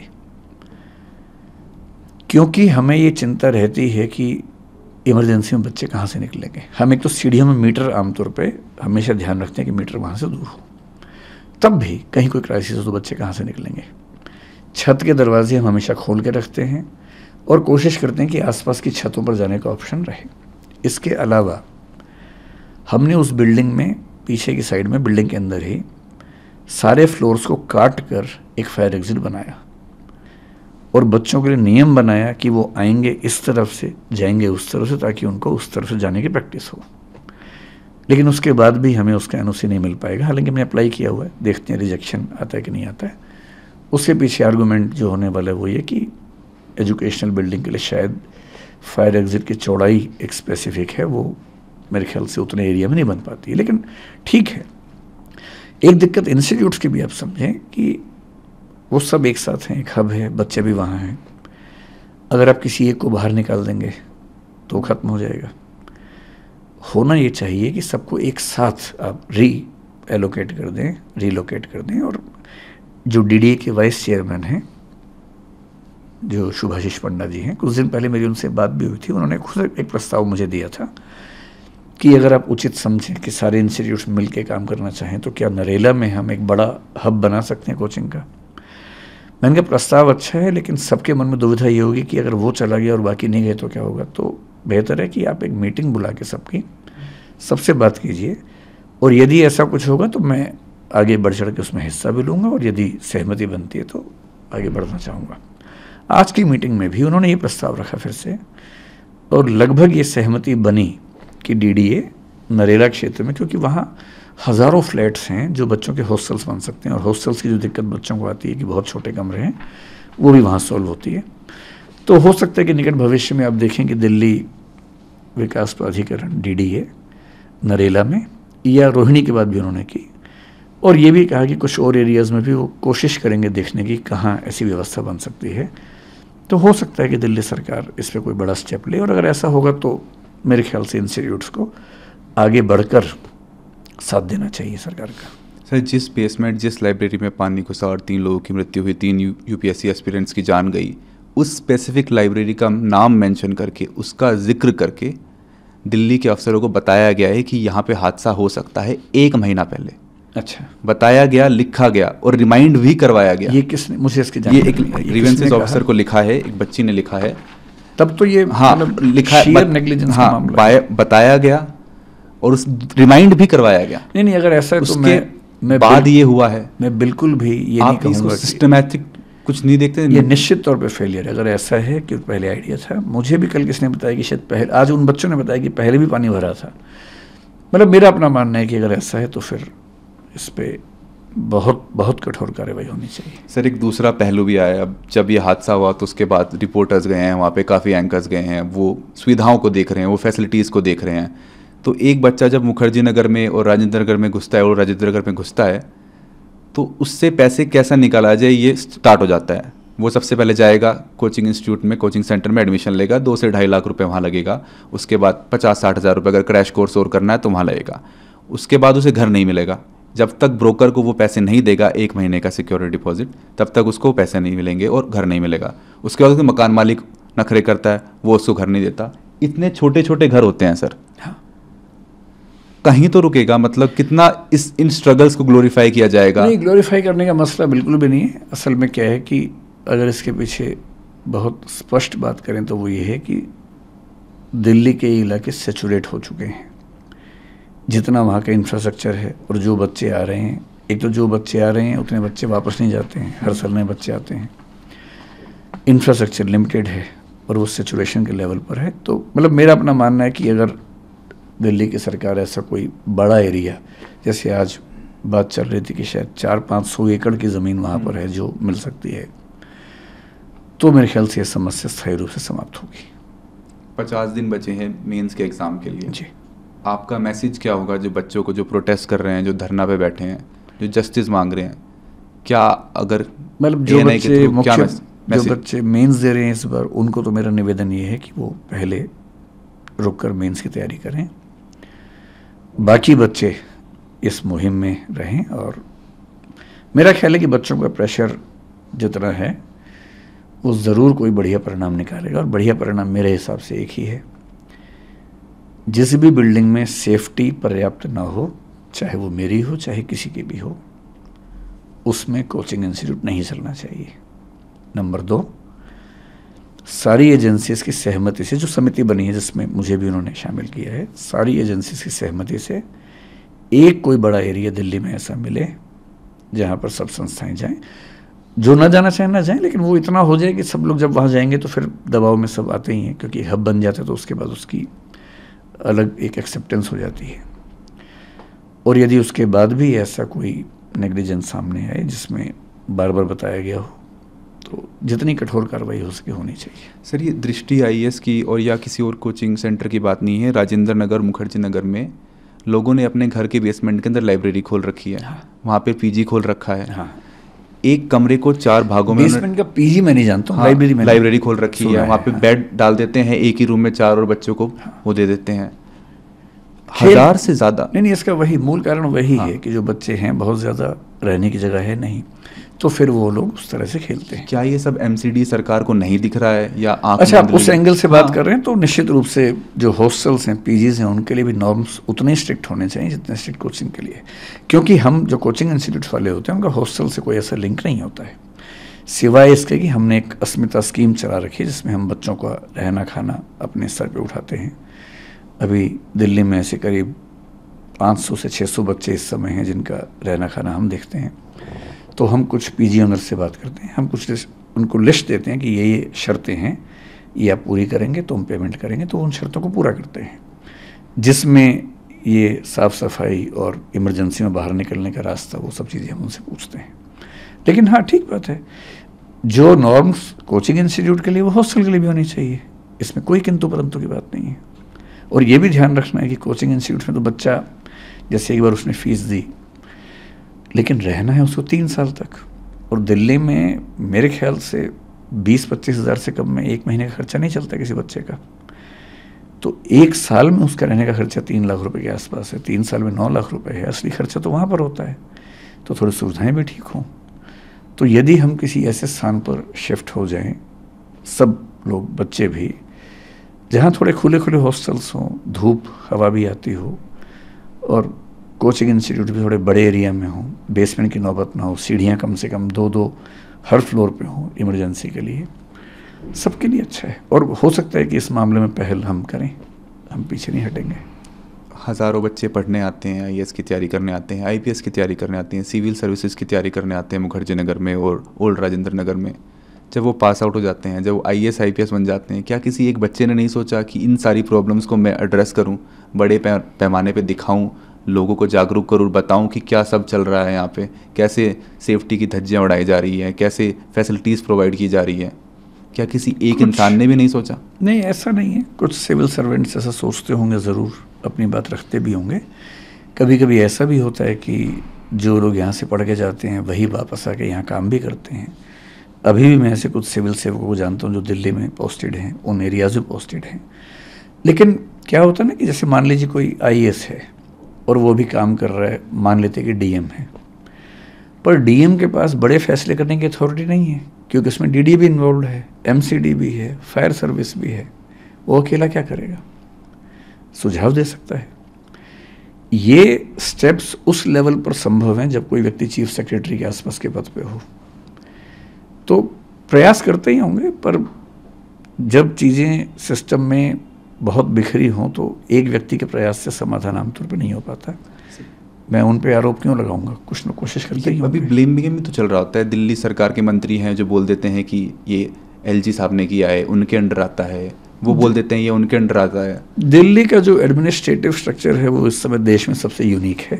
क्योंकि हमें ये चिंता रहती है कि इमरजेंसी में बच्चे कहाँ से निकलेंगे। हम एक तो सीढ़ियों में मीटर आमतौर पे हमेशा ध्यान रखते हैं कि मीटर वहाँ से दूर हो, तब भी कहीं कोई क्राइसिस हो तो बच्चे कहाँ से निकलेंगे। छत के दरवाजे हम हमेशा खोल के रखते हैं और कोशिश करते हैं कि आसपास की छतों पर जाने का ऑप्शन रहे। इसके अलावा हमने उस बिल्डिंग में पीछे की साइड में, बिल्डिंग के अंदर ही सारे फ्लोर्स को काट कर एक फायर एग्जिट बनाया और बच्चों के लिए नियम बनाया कि वो आएंगे इस तरफ से, जाएंगे उस तरफ से, ताकि उनको उस तरफ से जाने की प्रैक्टिस हो। लेकिन उसके बाद भी हमें उसका एनओसी नहीं मिल पाएगा, हालांकि हमने अप्लाई किया हुआ है, देखते हैं रिजेक्शन आता है कि नहीं आता है। उसके पीछे आर्गूमेंट जो होने वाला है वो ये कि एजुकेशनल बिल्डिंग के लिए शायद फायर एग्जिट की चौड़ाई एक स्पेसिफिक है, वो मेरे ख्याल से उतने एरिया में नहीं बन पाती है। लेकिन ठीक है, एक दिक्कत इंस्टीट्यूट्स की भी आप समझें कि वो सब एक साथ हैं, एक हब है, बच्चे भी वहाँ हैं। अगर आप किसी एक को बाहर निकाल देंगे तो ख़त्म हो जाएगा। होना ये चाहिए कि सबको एक साथ आप रीलोकेट कर दें। और जो डीडीए के वाइस चेयरमैन हैं, जो शुभाशीष पंडा जी हैं, कुछ दिन पहले मेरी उनसे बात भी हुई थी, उन्होंने खुद एक प्रस्ताव मुझे दिया था कि अगर आप उचित समझें कि सारे इंस्टीट्यूट्स मिलकर काम करना चाहें तो क्या नरेला में हम एक बड़ा हब बना सकते हैं कोचिंग का। मैंने कहा प्रस्ताव अच्छा है, लेकिन सबके मन में दुविधा ये होगी कि अगर वो चला गया और बाकी नहीं गए तो क्या होगा। तो बेहतर है कि आप एक मीटिंग बुला के सबसे बात कीजिए, और यदि ऐसा कुछ होगा तो मैं आगे बढ़ चढ़ के उसमें हिस्सा भी लूँगा, और यदि सहमति बनती है तो आगे बढ़ना चाहूँगा। आज की मीटिंग में भी उन्होंने ये प्रस्ताव रखा फिर से, और लगभग ये सहमति बनी कि डीडीए नरेला क्षेत्र में, क्योंकि वहाँ हज़ारों फ्लैट्स हैं जो बच्चों के हॉस्टल्स बन सकते हैं, और हॉस्टल्स की जो दिक्कत बच्चों को आती है कि बहुत छोटे कमरे हैं, वो भी वहाँ सॉल्व होती है। तो हो सकता है कि निकट भविष्य में आप देखें कि दिल्ली विकास प्राधिकरण डीडीए नरेला में, या रोहिणी के बाद भी उन्होंने की, और ये भी कहा कि कुछ और एरियाज़ में भी वो कोशिश करेंगे देखने की कहाँ ऐसी व्यवस्था बन सकती है। तो हो सकता है कि दिल्ली सरकार इस पर कोई बड़ा स्टेप ले, और अगर ऐसा होगा तो मेरे ख्याल से इंस्टीट्यूट्स को आगे बढ़कर साथ देना चाहिए सरकार का। सर, जिस बेसमेंट, जिस लाइब्रेरी में पानी घुसा और 3 लोगों की मृत्यु हुई, 3 यूपीएससी एस्पिरेंट्स की जान गई, उस स्पेसिफिक लाइब्रेरी का नाम मेंशन करके, उसका जिक्र करके दिल्ली के अफसरों को बताया गया है कि यहाँ पे हादसा हो सकता है 1 महीना पहले। अच्छा, बताया गया, लिखा गया और रिमाइंड भी करवाया गया। ये किसने, मुझे इसकी ये एक ग्रीवेंसेस ऑफिसर को लिखा है, एक बच्ची ने लिखा है। तब तो ये हाँ लिखा है, नेग्लिजेंस हाँ, का मामला है। बताया गया और उस रिमाइंड भी करवाया गया। नहीं, अगर ऐसा है तो मैं बाद ये हुआ है, मैं बिल्कुल भी ये नहीं कहूँगा सिस्टमैटिक कुछ नहीं देखते। ये निश्चित तौर पे फेलियर है। अगर ऐसा है कि पहले आइडिया था, मुझे भी कल किसने बताया कि शायद पहले, आज उन बच्चों ने बताया कि पहले भी पानी भरा था। मतलब मेरा अपना मानना है कि अगर ऐसा है तो फिर इस पर बहुत बहुत कठोर कार्रवाई होनी चाहिए। सर, एक दूसरा पहलू भी आया। अब जब ये हादसा हुआ तो उसके बाद रिपोर्टर्स गए हैं वहाँ पे, काफ़ी एंकर्स गए हैं, वो सुविधाओं को देख रहे हैं, वो फैसिलिटीज़ को देख रहे हैं। तो एक बच्चा जब मुखर्जी नगर में और राजेंद्र नगर में घुसता है और राजेंद्र नगर में घुसता है तो उससे पैसे कैसा निकाला जाए ये स्टार्ट हो जाता है। वो सबसे पहले जाएगा कोचिंग इंस्टीट्यूट में, कोचिंग सेंटर में एडमिशन लेगा, 2 से 2.5 लाख रुपए वहाँ लगेगा। उसके बाद 50-60 हज़ार रुपये अगर क्रैश कोर्स और करना है तो वहाँ लगेगा। उसके बाद उसे घर नहीं मिलेगा। जब तक ब्रोकर को वो पैसे नहीं देगा 1 महीने का सिक्योरिटी डिपॉजिट, तब तक उसको पैसे नहीं मिलेंगे और घर नहीं मिलेगा। उसके बाद मकान मालिक नखरे करता है, वो उसको घर नहीं देता। इतने छोटे छोटे घर होते हैं सर। हाँ। कहीं तो रुकेगा। मतलब कितना इन स्ट्रगल्स को ग्लोरीफाई किया जाएगा? नहीं, ग्लोरीफाई करने का मसला बिल्कुल भी नहीं है। असल में क्या है कि अगर इसके पीछे बहुत स्पष्ट बात करें तो वो ये है कि दिल्ली के इलाके सैचुरेट हो चुके हैं। जितना वहाँ का इंफ्रास्ट्रक्चर है और जो बच्चे आ रहे हैं, एक तो जो बच्चे आ रहे हैं उतने बच्चे वापस नहीं जाते हैं, हर साल नए बच्चे आते हैं। इंफ्रास्ट्रक्चर लिमिटेड है और वो सैचुरेशन के लेवल पर है। तो मतलब मेरा अपना मानना है कि अगर दिल्ली की सरकार ऐसा कोई बड़ा एरिया, जैसे आज बात चल रही थी कि शायद 400-500 एकड़ की ज़मीन वहाँ पर है जो मिल सकती है, तो मेरे ख्याल से ये समस्या स्थायी रूप से समाप्त होगी। 50 दिन बचे हैं मेंस के एग्ज़ाम के लिए। जी, आपका मैसेज क्या होगा जो बच्चों को, जो प्रोटेस्ट कर रहे हैं, जो धरना पे बैठे हैं, जो जस्टिस मांग रहे हैं? क्या अगर मतलब जो बच्चे मेंस दे रहे हैं इस बार, उनको तो मेरा निवेदन ये है कि वो पहले रुक कर मेंस की तैयारी करें। बाकी बच्चे इस मुहिम में रहें, और मेरा ख्याल है कि बच्चों का प्रेशर जितना है वो ज़रूर कोई बढ़िया परिणाम निकालेगा। और बढ़िया परिणाम मेरे हिसाब से एक ही है, जिस भी बिल्डिंग में सेफ्टी पर्याप्त ना हो, चाहे वो मेरी हो चाहे किसी की भी हो, उसमें कोचिंग इंस्टीट्यूट नहीं चलना चाहिए। नंबर 2, सारी एजेंसीज की सहमति से, जो समिति बनी है जिसमें मुझे भी उन्होंने शामिल किया है, सारी एजेंसीज की सहमति से एक कोई बड़ा एरिया दिल्ली में ऐसा मिले जहाँ पर सब संस्थाएं जाएं, जो ना जाना चाहें ना जाएं, लेकिन वो इतना हो जाए कि सब लोग जब वहाँ जाएंगे तो फिर दबाव में सब आते ही हैं, क्योंकि हब बन जाता है तो उसके बाद उसकी अलग एक एक्सेप्टेंस हो जाती है। और यदि उसके बाद भी ऐसा कोई नेग्लिजेंस सामने आए जिसमें बार बार बताया गया हो, तो जितनी कठोर कार्रवाई हो सके होनी चाहिए। सर, ये दृष्टि IAS की और या किसी और कोचिंग सेंटर की बात नहीं है। राजेंद्र नगर, मुखर्जी नगर में लोगों ने अपने घर के बेसमेंट के अंदर लाइब्रेरी खोल रखी है। हाँ। वहाँ पे PG खोल रखा है। हाँ, एक कमरे को 4 भागों में बेसमेंट का PG मैं नहीं जानता हूँ, हाँ, लाइब्रेरी खोल रखी है। वहाँ पे बेड डाल देते हैं, एक ही रूम में 4 और बच्चों को वो दे देते हैं। 1000 से ज़्यादा। नहीं, इसका वही मूल कारण वही है कि जो बच्चे हैं बहुत ज़्यादा रहने की जगह है नहीं, तो फिर वो लोग उस तरह से खेलते हैं। क्या ये सब MCD सरकार को नहीं दिख रहा है या आंख अच्छा, आप उस एंगल से बात हाँ। कर रहे हैं तो निश्चित रूप से जो हॉस्टल्स हैं, PGs हैं, उनके लिए भी नॉर्म्स उतने स्ट्रिक्ट होने चाहिए जितने स्ट्रिक्ट कोचिंग के लिए, क्योंकि हम जो कोचिंग इंस्टीट्यूट वाले होते हैं उनका हॉस्टल से कोई ऐसा लिंक नहीं होता है, सिवाय इसके कि हमने एक अस्मिता स्कीम चला रखी है जिसमें हम बच्चों का रहना खाना अपने स्तर पर उठाते हैं। अभी दिल्ली में ऐसे करीब 500 से 600 बच्चे इस समय हैं जिनका रहना खाना हम देखते हैं। तो हम कुछ PG ओनर से बात करते हैं, हम कुछ उनको लिस्ट देते हैं कि ये शर्तें हैं, ये आप पूरी करेंगे तो हम पेमेंट करेंगे, तो उन शर्तों को पूरा करते हैं, जिसमें ये साफ़ सफाई और इमरजेंसी में बाहर निकलने का रास्ता, वो सब चीज़ें हम उनसे पूछते हैं। लेकिन हाँ, ठीक बात है, जो नॉर्म्स कोचिंग इंस्टीट्यूट के लिए वो हॉस्टल के लिए भी होनी चाहिए, इसमें कोई किंतु परंतु की बात नहीं है। और ये भी ध्यान रखना है कि कोचिंग इंस्टीट्यूट में तो बच्चा जैसे एक बार उसने फ़ीस दी, लेकिन रहना है उसको 3 साल तक। और दिल्ली में मेरे ख्याल से 20-25 हज़ार से कम में 1 महीने का खर्चा नहीं चलता किसी बच्चे का। तो 1 साल में उसका रहने का खर्चा 3 लाख रुपए के आसपास है, 3 साल में 9 लाख रुपए है। असली खर्चा तो वहाँ पर होता है, तो थोड़ी सुविधाएं भी ठीक हों। तो यदि हम किसी ऐसे स्थान पर शिफ्ट हो जाएं, सब लोग, बच्चे भी, जहाँ थोड़े खुले खुले हॉस्टल्स हों, धूप हवा भी आती हो, और कोचिंग इंस्टीट्यूट भी थोड़े बड़े एरिया में हों, बेसमेंट की नौबत ना हो, सीढ़ियाँ कम से कम 2-2 हर फ्लोर पे हों इमरजेंसी के लिए, सबके लिए अच्छा है। और हो सकता है कि इस मामले में पहल हम करें, हम पीछे नहीं हटेंगे। हज़ारों बच्चे पढ़ने आते हैं, IAS की तैयारी करने आते हैं, IPS की तैयारी करने आते हैं, सिविल सर्विसेज की तैयारी करने आते हैं मुखर्जी नगर में और ओल्ड राजेंद्र नगर में। जब वो पास आउट हो जाते हैं, जब वो IAS IPS बन जाते हैं, क्या किसी एक बच्चे ने नहीं सोचा कि इन सारी प्रॉब्लम्स को मैं एड्रेस करूं, बड़े पैमाने पे दिखाऊं, लोगों को जागरूक करूं, बताऊं कि क्या सब चल रहा है यहाँ पे, कैसे सेफ्टी की धज्जियाँ उड़ाई जा रही हैं, कैसे फैसिलिटीज़ प्रोवाइड की जा रही है? क्या किसी एक इंसान ने भी नहीं सोचा? नहीं, ऐसा नहीं है। कुछ सिविल सर्वेंट्स ऐसा सोचते होंगे, ज़रूर अपनी बात रखते भी होंगे। कभी कभी ऐसा भी होता है कि जो लोग यहाँ से पढ़ के जाते हैं वही वापस आके यहाँ काम भी करते हैं। अभी भी मैं ऐसे कुछ सिविल सेवकों को जानता हूँ जो दिल्ली में पोस्टेड हैं, उन एरियाज में पोस्टेड हैं। लेकिन क्या होता है ना कि जैसे मान लीजिए कोई IAS है और वो भी काम कर रहा है, मान लेते कि DM है, पर DM के पास बड़े फैसले करने की अथॉरिटी नहीं है, क्योंकि इसमें DD भी इन्वॉल्व है, MCD भी है, फायर सर्विस भी है। वो अकेला क्या करेगा? सुझाव दे सकता है। ये स्टेप्स उस लेवल पर संभव हैं जब कोई व्यक्ति चीफ सेक्रेटरी के आसपास के पद पे हो, तो प्रयास करते ही होंगे, पर जब चीज़ें सिस्टम में बहुत बिखरी हों तो एक व्यक्ति के प्रयास से समाधान आमतौर पर नहीं हो पाता। मैं उन पे आरोप क्यों लगाऊंगा? कुछ न कोशिश करते ही अभी ब्लेम गेम भी तो चल रहा होता है। दिल्ली सरकार के मंत्री हैं जो बोल देते हैं कि ये LG साहब ने किया है, उनके अंडर आता है, वो बोल देते हैं ये उनके अंडर आता है। दिल्ली का जो एडमिनिस्ट्रेटिव स्ट्रक्चर है वो इस समय देश में सबसे यूनिक है।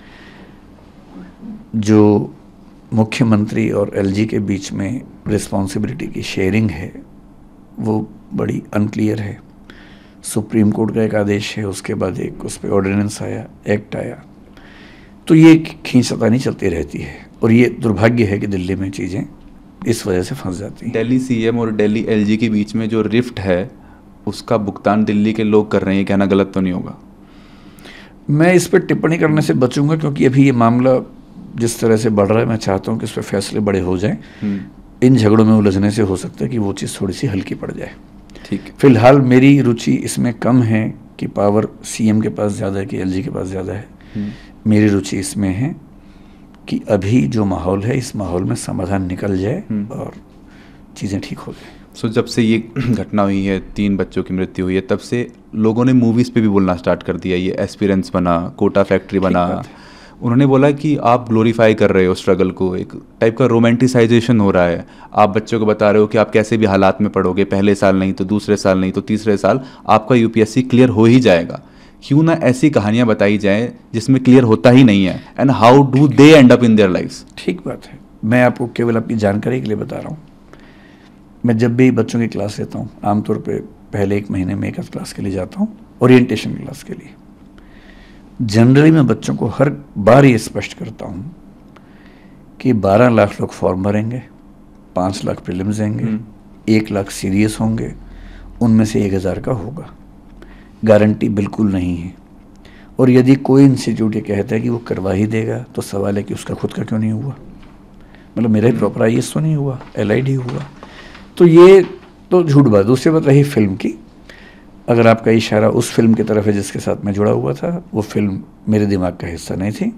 जो मुख्यमंत्री और LG के बीच में रिस्पॉन्सिबिलिटी की शेयरिंग है वो बड़ी अनक्लियर है। सुप्रीम कोर्ट का एक आदेश है, उसके बाद एक उस पर ऑर्डिनेंस आया, एक्ट आया, तो ये खींचतानी चलती रहती है। और ये दुर्भाग्य है कि दिल्ली में चीज़ें इस वजह से फंस जाती हैं। दिल्ली CM और दिल्ली LG के बीच में जो रिफ्ट है उसका भुगतान दिल्ली के लोग कर रहे हैं, कहना गलत तो नहीं होगा? मैं इस पर टिप्पणी करने से बचूंगा, क्योंकि अभी ये मामला जिस तरह से बढ़ रहा है, मैं चाहता हूँ कि इस पर फैसले बड़े हो जाएं। इन झगड़ों में उलझने से हो सकता है कि वो चीज़ थोड़ी सी हल्की पड़ जाए। ठीक है। फिलहाल मेरी रुचि इसमें कम है कि पावर CM के पास ज़्यादा है कि LG के पास ज़्यादा है। मेरी रुचि इसमें है कि अभी जो माहौल है इस माहौल में समाधान निकल जाए और चीज़ें ठीक हो जाए। सो जब से ये घटना हुई है, 3 बच्चों की मृत्यु हुई है, तब से लोगों ने मूवीज़ पे भी बोलना स्टार्ट कर दिया। ये एस्पिरेंट्स बना, कोटा फैक्ट्री बना, उन्होंने बोला कि आप ग्लोरीफाई कर रहे हो स्ट्रगल को, एक टाइप का रोमांटिसाइजेशन हो रहा है। आप बच्चों को बता रहे हो कि आप कैसे भी हालात में पढ़ोगे, पहले साल नहीं तो दूसरे साल नहीं तो तीसरे साल आपका यूपीएससी क्लियर हो ही जाएगा। क्यों ना ऐसी कहानियाँ बताई जाएं जिसमें क्लियर होता ही नहीं है, and how do they end up in their lifes. ठीक बात है, मैं आपको केवल अपनी जानकारी के लिए बता रहा हूँ। मैं जब भी बच्चों की क्लास लेता हूँ, आमतौर पे पहले 1 महीने में 1 आध क्लास के लिए जाता हूँ, ओरिएंटेशन क्लास के लिए। जनरली मैं बच्चों को हर बार ये स्पष्ट करता हूँ कि 12 लाख लोग फॉर्म भरेंगे, 5 लाख प्रीलिम्स देंगे, 1 लाख सीरियस होंगे, उनमें से 1000 का होगा। गारंटी बिल्कुल नहीं है। और यदि कोई इंस्टीट्यूट ये कहता है कि वो करवा ही देगा, तो सवाल है कि उसका खुद का क्यों नहीं हुआ। मतलब मेरा ही प्रॉपर IAS तो नहीं हुआ, LID हुआ। तो ये तो झूठ बात। दूसरी बात रही फिल्म की, अगर आपका इशारा उस फिल्म की तरफ है जिसके साथ मैं जुड़ा हुआ था, वो फिल्म मेरे दिमाग का हिस्सा नहीं थी।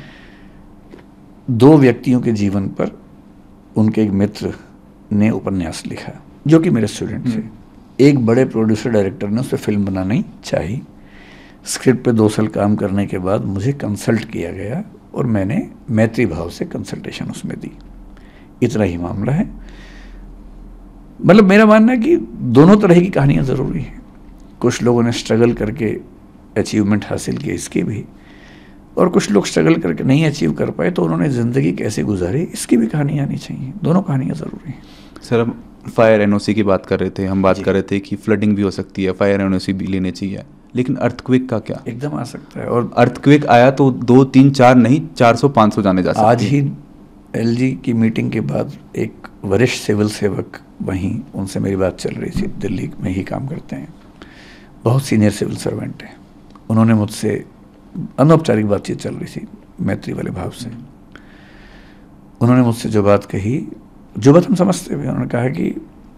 2 व्यक्तियों के जीवन पर उनके एक मित्र ने उपन्यास लिखा जो कि मेरे स्टूडेंट थे। एक बड़े प्रोड्यूसर डायरेक्टर ने उस पर फिल्म बनानी चाहिए। स्क्रिप्ट पे 2 साल काम करने के बाद मुझे कंसल्ट किया गया और मैंने मैत्री भाव से कंसल्टेशन उसमें दी। इतना ही मामला है। मतलब मेरा मानना है कि दोनों तरह की कहानियाँ ज़रूरी हैं। कुछ लोगों ने स्ट्रगल करके अचीवमेंट हासिल की इसकी भी, और कुछ लोग स्ट्रगल करके नहीं अचीव कर पाए तो उन्होंने ज़िंदगी कैसे गुजारी इसकी भी कहानी आनी चाहिए। दोनों कहानियाँ ज़रूरी हैं। सर, हम फायर NOC की बात कर रहे थे, हम बात कर रहे थे कि फ्लडिंग भी हो सकती है, फायर NOC भी लेने चाहिए, लेकिन अर्थक्वेक का क्या? एकदम आ सकता है। और अर्थक्वेक आया तो 2, 3, 4 नहीं 400-500 जाने जा सकते हैं। आज ही LG की मीटिंग के बाद एक वरिष्ठ सिविल सेवक, वहीं उनसे मेरी बात चल रही थी, दिल्ली में ही काम करते हैं, बहुत सीनियर सिविल सर्वेंट हैं। उन्होंने मुझसे अनौपचारिक बातचीत चल रही थी मैत्री वाले भाव से। उन्होंने मुझसे जो बात कही, जो बात हम समझते हुए, उन्होंने कहा कि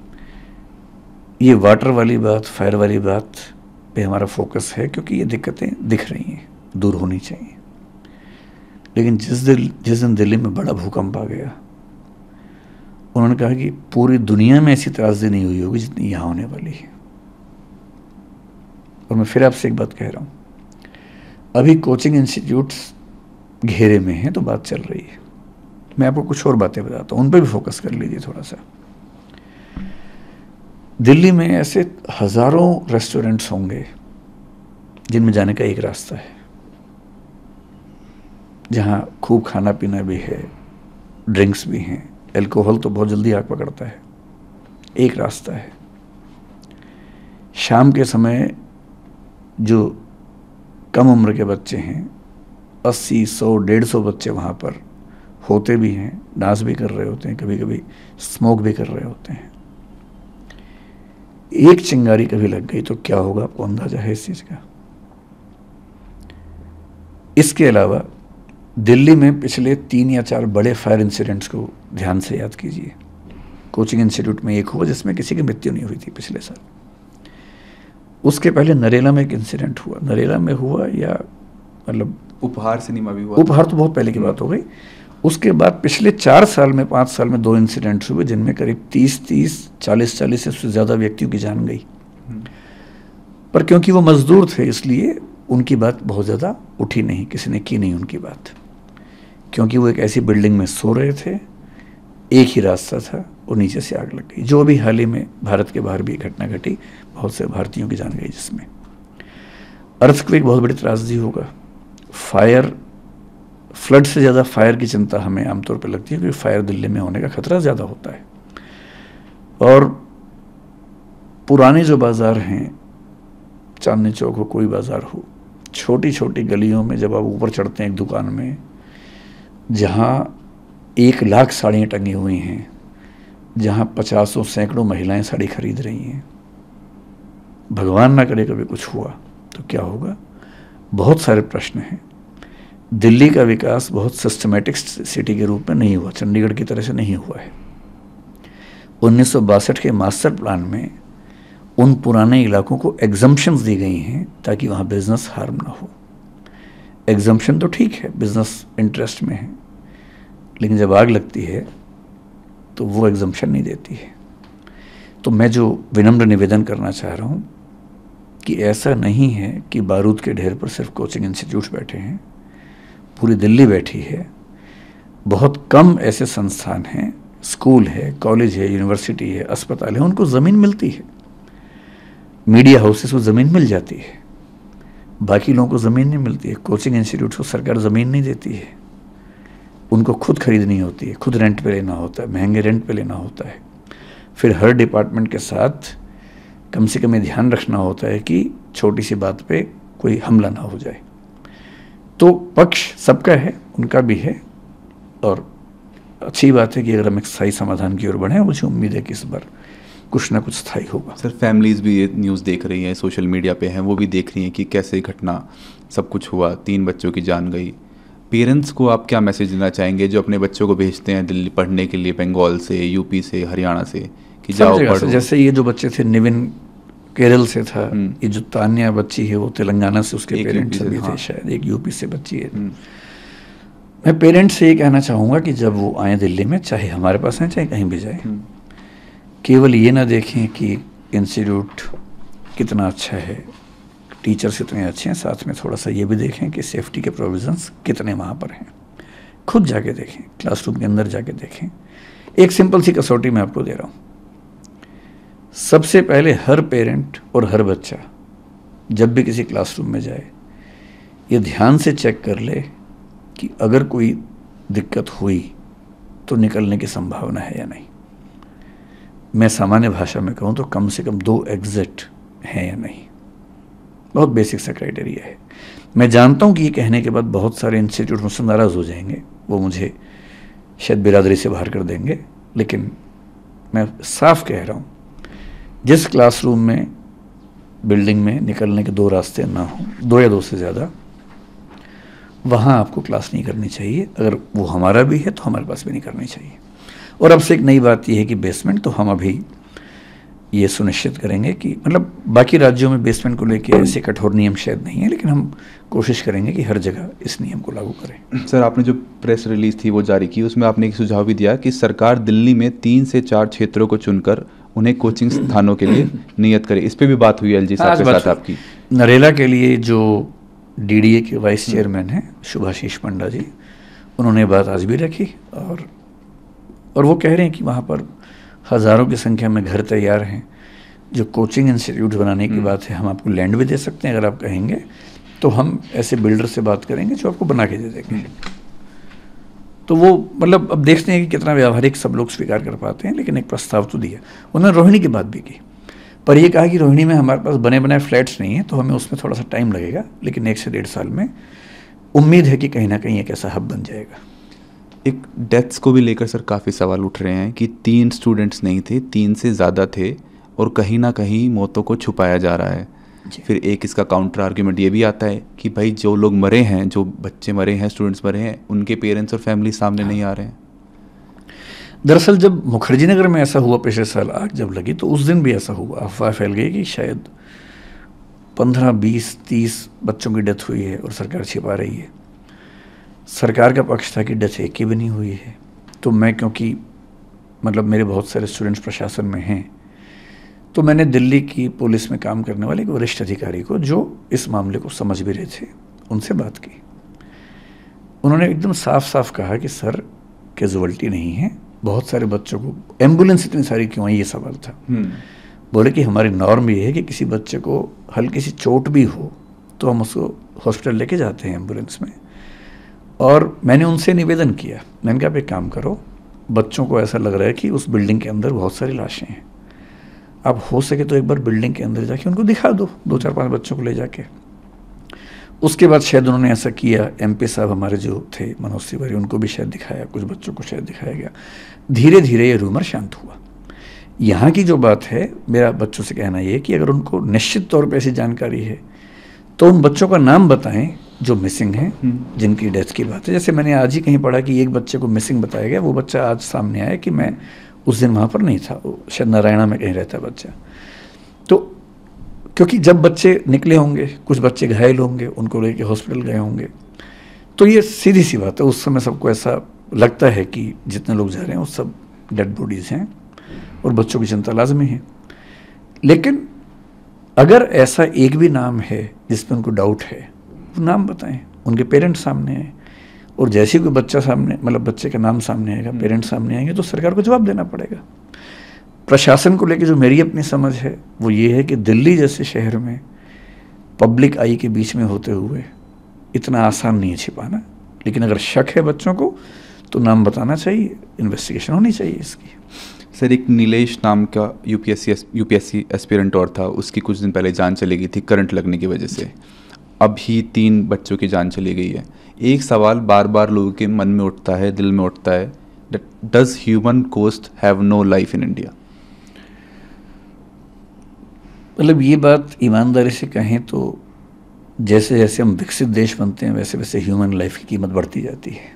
ये वाटर वाली बात, फायर वाली बात पे हमारा फोकस है क्योंकि ये दिक्कतें दिख रही हैं, दूर होनी चाहिए। लेकिन जिस दिन दिल्ली में बड़ा भूकंप आ गया, उन्होंने कहा कि पूरी दुनिया में ऐसी त्रासदी नहीं हुई होगी जितनी यहाँ होने वाली है। और मैं फिर आपसे एक बात कह रहा हूँ, अभी कोचिंग इंस्टीट्यूट्स घेरे में हैं तो बात चल रही है। मैं आपको कुछ और बातें बताता हूँ, उन पर भी फोकस कर लीजिए थोड़ा सा। दिल्ली में ऐसे हजारों रेस्टोरेंट्स होंगे जिनमें जाने का एक रास्ता है, जहाँ खूब खाना पीना भी है, ड्रिंक्स भी हैं, अल्कोहल तो बहुत जल्दी आग पकड़ता है। एक रास्ता है। शाम के समय जो कम उम्र के बच्चे हैं, 80, 100, 150 बच्चे वहाँ पर होते भी हैं, डांस भी कर रहे होते हैं, कभी कभी स्मोक भी कर रहे होते हैं। एक चिंगारी कभी लग गई तो क्या होगा, आपको अंदाजा है इस चीज़ का? इसके अलावा दिल्ली में पिछले 3 या 4 बड़े फायर इंसिडेंट्स को ध्यान से याद कीजिए। कोचिंग इंस्टीट्यूट में एक हुआ जिसमें किसी की मृत्यु नहीं हुई थी पिछले साल। उसके पहले नरेला में एक इंसिडेंट हुआ। नरेला में हुआ या मतलब उपहार सिनेमा भी हुआ। उपहार तो बहुत पहले की बात हो गई। उसके बाद पिछले 4 साल में, 5 साल में 2 इंसिडेंट्स हुए जिनमें करीब 30, 40 से ज़्यादा व्यक्तियों की जान गई। पर क्योंकि वो मजदूर थे इसलिए उनकी बात बहुत ज़्यादा उठी नहीं, किसी ने की नहीं उनकी बात, क्योंकि वो एक ऐसी बिल्डिंग में सो रहे थे, एक ही रास्ता था और नीचे से आग लग गई। जो अभी हाल ही में भारत के बाहर भी घटना घटी, बहुत से भारतीयों की जान गई जिसमें। अर्थक्वेक बहुत बड़ी त्रासदी होगा। फायर, फ्लड से ज़्यादा फायर की चिंता हमें आमतौर पर लगती है क्योंकि फायर दिल्ली में होने का खतरा ज़्यादा होता है। और पुराने जो बाज़ार हैं, चांदनी चौक हो, कोई बाज़ार हो, छोटी छोटी गलियों में जब आप ऊपर चढ़ते हैं एक दुकान में जहाँ 1 लाख साड़ियाँ टंगी हुई हैं, जहाँ 50 सैकड़ों महिलाएं साड़ी खरीद रही हैं, भगवान ना करे कभी कुछ हुआ तो क्या होगा? बहुत सारे प्रश्न हैं। दिल्ली का विकास बहुत सिस्टमैटिक सिटी के रूप में नहीं हुआ, चंडीगढ़ की तरह से नहीं हुआ है। 1962 के मास्टर प्लान में उन पुराने इलाकों को एग्जम्पशंस दी गई हैं ताकि वहाँ बिजनेस हार्म ना हो। एग्जम्पशन तो ठीक है, बिजनेस इंटरेस्ट में है, लेकिन जब आग लगती है तो वो एग्जम्पशन नहीं देती है। तो मैं जो विनम्र निवेदन करना चाह रहा हूँ कि ऐसा नहीं है कि बारूद के ढेर पर सिर्फ कोचिंग इंस्टीट्यूट्स बैठे हैं। पूरी दिल्ली बैठी है, बहुत कम ऐसे संस्थान हैं, स्कूल है, कॉलेज है, यूनिवर्सिटी है, अस्पताल है, उनको ज़मीन मिलती है। मीडिया हाउसेस को ज़मीन मिल जाती है, बाकी लोगों को ज़मीन नहीं मिलती है। कोचिंग इंस्टीट्यूट को सरकार ज़मीन नहीं देती है, उनको खुद खरीदनी होती है, खुद रेंट पे लेना होता है, महंगे रेंट पे लेना होता है। फिर हर डिपार्टमेंट के साथ कम से कम ये ध्यान रखना होता है कि छोटी सी बात पे कोई हमला ना हो जाए। तो पक्ष सबका है, उनका भी है, और अच्छी बात है कि अगर हम एक स्थायी समाधान की ओर बढ़े, मुझे उम्मीद है कि इस बार कुछ ना कुछ स्थायी होगा। सर, फैमिलीज़ भी ये न्यूज़ देख रही हैं, सोशल मीडिया पे हैं, वो भी देख रही हैं कि कैसे घटना सब कुछ हुआ, 3 बच्चों की जान गई। पेरेंट्स को आप क्या मैसेज देना चाहेंगे जो अपने बच्चों को भेजते हैं दिल्ली पढ़ने के लिए, बंगाल से, यूपी से, हरियाणा से, कि जाओ पढ़ो? जैसे ये जो बच्चे थे, निविन केरल से था, ये जो तान्या बच्ची है वो तेलंगाना से, उसके पेरेंट्स भी थे, शायद एक यूपी से बच्ची है। मैं पेरेंट्स से ये कहना चाहूँगा कि जब वो आए दिल्ली में, चाहे हमारे पास आए चाहे कहीं भी जाए, केवल ये ना देखें कि इंस्टीट्यूट कितना अच्छा है, टीचर्स कितने अच्छे हैं, साथ में थोड़ा सा ये भी देखें कि सेफ्टी के प्रोविजंस कितने वहाँ पर हैं। खुद जाके देखें, क्लासरूम के अंदर जाके देखें। एक सिंपल सी कसौटी मैं आपको दे रहा हूँ। सबसे पहले हर पेरेंट और हर बच्चा जब भी किसी क्लासरूम में जाए, ये ध्यान से चेक कर ले कि अगर कोई दिक्कत हुई तो निकलने की संभावना है या नहीं। मैं सामान्य भाषा में कहूँ तो कम से कम 2 एग्जिट हैं या नहीं। बहुत बेसिक सा क्राइटेरिया है। मैं जानता हूँ कि ये कहने के बाद बहुत सारे इंस्टीट्यूट मुझसे नाराज़ हो जाएंगे, वो मुझे शायद बिरादरी से बाहर कर देंगे, लेकिन मैं साफ कह रहा हूँ, जिस क्लासरूम में, बिल्डिंग में निकलने के 2 रास्ते ना हो, 2 या 2 से ज़्यादा, वहाँ आपको क्लास नहीं करनी चाहिए। अगर वो हमारा भी है तो हमारे पास भी नहीं करनी चाहिए। और अब से एक नई बात यह है कि बेसमेंट, तो हम अभी ये सुनिश्चित करेंगे कि, मतलब बाकी राज्यों में बेसमेंट को लेके ऐसे कठोर नियम शायद नहीं है, लेकिन हम कोशिश करेंगे कि हर जगह इस नियम को लागू करें। सर, आपने जो प्रेस रिलीज थी वो जारी की, उसमें आपने एक सुझाव भी दिया कि सरकार दिल्ली में 3 से 4 क्षेत्रों को चुनकर उन्हें कोचिंग स्थानों के लिए नियत करे। इस पर भी बात हुई एलजी साहब के साथ आपकी। नरेला के लिए जो डीडीए के वाइस चेयरमैन हैं शुभाशीष पंडा जी, उन्होंने बात आज भी रखी, और वो कह रहे हैं कि वहाँ पर हज़ारों की संख्या में घर तैयार हैं। जो कोचिंग इंस्टीट्यूट बनाने की बात है, हम आपको लैंड भी दे सकते हैं अगर आप कहेंगे, तो हम ऐसे बिल्डर से बात करेंगे जो आपको बना के दे देंगे। तो वो, मतलब अब देखते हैं कि कितना व्यावहारिक सब लोग स्वीकार कर पाते हैं, लेकिन एक प्रस्ताव तो दिया। उन्होंने रोहिणी की बात भी की, पर ये कहा कि रोहिणी में हमारे पास बने बनाए फ्लैट्स नहीं हैं, तो हमें उसमें थोड़ा सा टाइम लगेगा, लेकिन 1 से 1.5 साल में उम्मीद है कि कहीं ना कहीं एक ऐसा हब बन जाएगा। एक डेथ्स को भी लेकर सर काफ़ी सवाल उठ रहे हैं कि 3 स्टूडेंट्स नहीं थे, 3 से ज़्यादा थे, और कहीं ना कहीं मौतों को छुपाया जा रहा है। फिर एक इसका काउंटर आर्ग्यूमेंट ये भी आता है कि भाई जो लोग मरे हैं, जो बच्चे मरे हैं, स्टूडेंट्स मरे हैं, उनके पेरेंट्स और फैमिली सामने नहीं आ रहे हैं। दरअसल जब मुखर्जी नगर में ऐसा हुआ पिछले साल आग जब लगी, तो उस दिन भी ऐसा हुआ, अफवाह फैल गई कि शायद 15, 20, 30 बच्चों की डेथ हुई है और सरकार छिपा रही है। सरकार का पक्ष था कि डेथ एक की भी नहीं हुई है। तो मैं, क्योंकि मतलब मेरे बहुत सारे स्टूडेंट्स प्रशासन में हैं, तो मैंने दिल्ली की पुलिस में काम करने वाले एक वरिष्ठ अधिकारी को, जो इस मामले को समझ भी रहे थे, उनसे बात की। उन्होंने एकदम साफ साफ कहा कि सर, कैजुअल्टी नहीं है, बहुत सारे बच्चों को, एम्बुलेंस इतनी सारी क्यों आई, ये सवाल था। बोले कि हमारी नॉर्म ये है कि किसी बच्चे को हल्की सी चोट भी हो तो हम उसको हॉस्पिटल लेके जाते हैं एम्बुलेंस में। और मैंने उनसे निवेदन किया, मैंने कहा आप एक काम करो, बच्चों को ऐसा लग रहा है कि उस बिल्डिंग के अंदर बहुत सारी लाशें हैं, आप हो सके तो एक बार बिल्डिंग के अंदर जाके उनको दिखा दो, 2, 4, 5 बच्चों को ले जाके। उसके बाद शायद उन्होंने ऐसा किया। एमपी साहब हमारे जो थे मनोज तिवारी, उनको भी शायद दिखाया, कुछ बच्चों को शायद दिखाया गया। धीरे धीरे ये रूमर शांत हुआ। यहाँ की जो बात है, मेरा बच्चों से कहना ये कि अगर उनको निश्चित तौर पर ऐसी जानकारी है तो उन बच्चों का नाम बताएं जो मिसिंग हैं, जिनकी डेथ की बात है। जैसे मैंने आज ही कहीं पढ़ा कि एक बच्चे को मिसिंग बताया गया, वो बच्चा आज सामने आया कि मैं उस दिन वहाँ पर नहीं था, शायद नारायणा में कहीं रहता बच्चा। तो क्योंकि जब बच्चे निकले होंगे, कुछ बच्चे घायल होंगे, उनको लेके हॉस्पिटल गए होंगे, तो ये सीधी सी बात है, उस समय सबको ऐसा लगता है कि जितने लोग जा रहे हैं वो सब डेड बॉडीज़ हैं और बच्चों की चिंता लाजमी है। लेकिन अगर ऐसा एक भी नाम है जिस पर उनको डाउट है, वो नाम बताएं, उनके पेरेंट्स सामने हैं, और जैसे ही कोई बच्चा सामने, मतलब बच्चे का नाम सामने आएगा, पेरेंट्स सामने आएंगे, तो सरकार को जवाब देना पड़ेगा। प्रशासन को लेकर जो मेरी अपनी समझ है वो ये है कि दिल्ली जैसे शहर में पब्लिक आई के बीच में होते हुए इतना आसान नहीं है छिपाना, लेकिन अगर शक है बच्चों को तो नाम बताना चाहिए, इन्वेस्टिगेशन होनी चाहिए इसकी। सर, एक नीलेश नाम का यूपीएससी एस्पिरेंट और था, उसकी कुछ दिन पहले जान चली गई थी करंट लगने की वजह से। अभी 3 बच्चों की जान चली गई है। एक सवाल बार बार लोगों के मन में उठता है, दिल में उठता है, does human cost have no life in India? मतलब ये बात ईमानदारी से कहें तो जैसे जैसे हम विकसित देश बनते हैं वैसे वैसे ह्यूमन लाइफ की कीमत बढ़ती जाती है।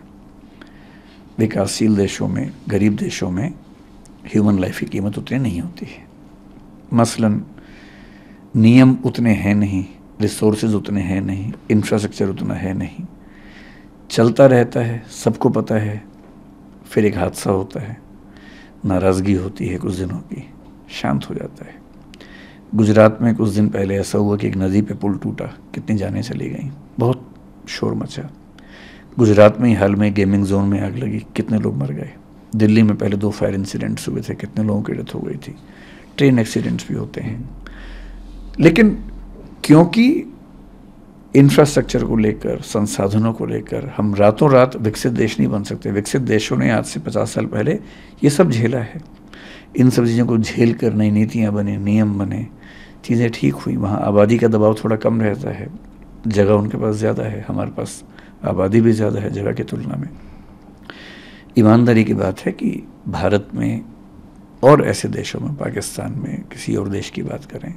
विकासशील देशों में, गरीब देशों में ह्यूमन लाइफ की कीमत उतनी नहीं होती है। मसलन नियम उतने हैं नहीं, रिसोर्सेज उतने हैं नहीं, इंफ्रास्ट्रक्चर उतना है नहीं, चलता रहता है, सबको पता है, फिर एक हादसा होता है, नाराज़गी होती है कुछ दिनों की, शांत हो जाता है। गुजरात में कुछ दिन पहले ऐसा हुआ कि एक नदी पे पुल टूटा, कितनी जानें चली गई, बहुत शोर मचा। गुजरात में ही हाल में गेमिंग जोन में आग लगी, कितने लोग मर गए। दिल्ली में पहले 2 फायर इंसिडेंट्स हुए थे, कितने लोगों की डेथ हो गई थी। ट्रेन एक्सीडेंट्स भी होते हैं। लेकिन क्योंकि इंफ्रास्ट्रक्चर को लेकर, संसाधनों को लेकर हम रातों रात विकसित देश नहीं बन सकते। विकसित देशों ने आज से 50 साल पहले ये सब झेला है। इन सब चीज़ों को झेल कर नई नीतियाँ बने, नियम बने, चीज़ें ठीक हुई। वहाँ आबादी का दबाव थोड़ा कम रहता है, जगह उनके पास ज़्यादा है, हमारे पास आबादी भी ज़्यादा है जगह की तुलना में। ईमानदारी की बात है कि भारत में और ऐसे देशों में, पाकिस्तान में, किसी और देश की बात करें,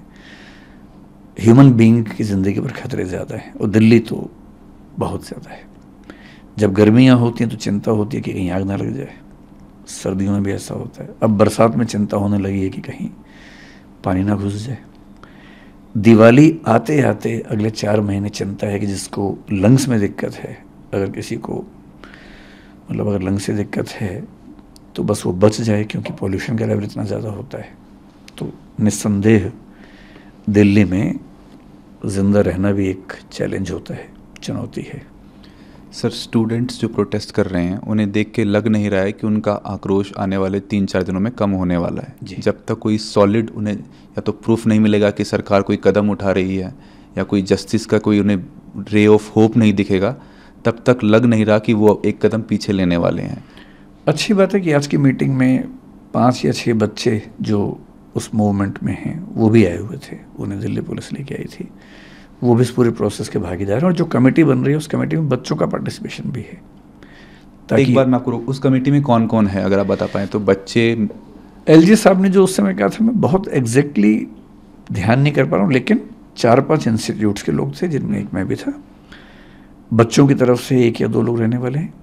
ह्यूमन बीइंग की ज़िंदगी पर खतरे ज़्यादा हैं, और दिल्ली तो बहुत ज़्यादा है। जब गर्मियाँ होती हैं तो चिंता होती है कि कहीं आग ना लग जाए, सर्दियों में भी ऐसा होता है। अब बरसात में चिंता होने लगी है कि कहीं पानी ना घुस जाए। दिवाली आते आते अगले 4 महीने चिंता है कि जिसको लंग्स में दिक्कत है, अगर किसी को मतलब अगर लंग्स से दिक्कत है तो बस वो बच जाए, क्योंकि पॉल्यूशन का लेवल इतना ज़्यादा होता है। तो निस्संदेह दिल्ली में ज़िंदा रहना भी एक चैलेंज होता है, चुनौती है। सर, स्टूडेंट्स जो प्रोटेस्ट कर रहे हैं उन्हें देख के लग नहीं रहा है कि उनका आक्रोश आने वाले 3-4 दिनों में कम होने वाला है। जब तक कोई सॉलिड उन्हें या तो प्रूफ नहीं मिलेगा कि सरकार कोई कदम उठा रही है या कोई जस्टिस का कोई उन्हें रे ऑफ होप नहीं दिखेगा, तब तक लग नहीं रहा कि वो एक कदम पीछे लेने वाले हैं। अच्छी बात है कि आज की मीटिंग में 5 या 6 बच्चे जो उस मूवमेंट में हैं वो भी आए हुए थे, उन्हें दिल्ली पुलिस लेके आई थी। वो भी इस पूरे प्रोसेस के भागीदार हैं, और जो कमेटी बन रही है उस कमेटी में बच्चों का पार्टिसिपेशन भी है। एक बार मैं आपको उस कमेटी में कौन कौन है अगर आप बता पाएँ तो? बच्चे, एलजी साहब ने जो उस समय कहा था मैं बहुत एग्जैक्टली ध्यान नहीं कर पा रहा हूँ, लेकिन 4-5 इंस्टीट्यूट्स के लोग थे, जिनमें एक मैं भी था। बच्चों की तरफ से 1 या 2 लोग रहने वाले हैं।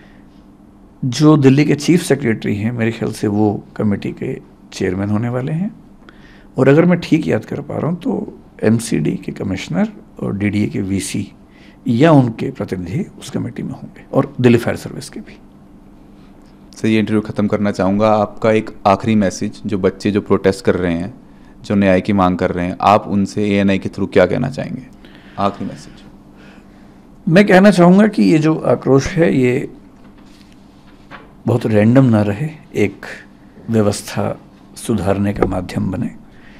जो दिल्ली के चीफ सेक्रेटरी हैं, मेरे ख्याल से वो कमेटी के चेयरमैन होने वाले हैं। और अगर मैं ठीक याद कर पा रहा हूँ तो एमसीडी के कमिश्नर और डीडीए के वीसी या उनके प्रतिनिधि उस कमेटी में होंगे, और दिल्ली फायर सर्विस के भी। सर, ये इंटरव्यू ख़त्म करना चाहूँगा। आपका एक आखिरी मैसेज, जो बच्चे जो प्रोटेस्ट कर रहे हैं, जो न्याय की मांग कर रहे हैं, आप उनसे एएनआई के थ्रू क्या कहना चाहेंगे? आखिरी मैसेज। मैं कहना चाहूँगा कि ये जो आक्रोश है ये बहुत रैंडम ना रहे, एक व्यवस्था सुधारने का माध्यम बने,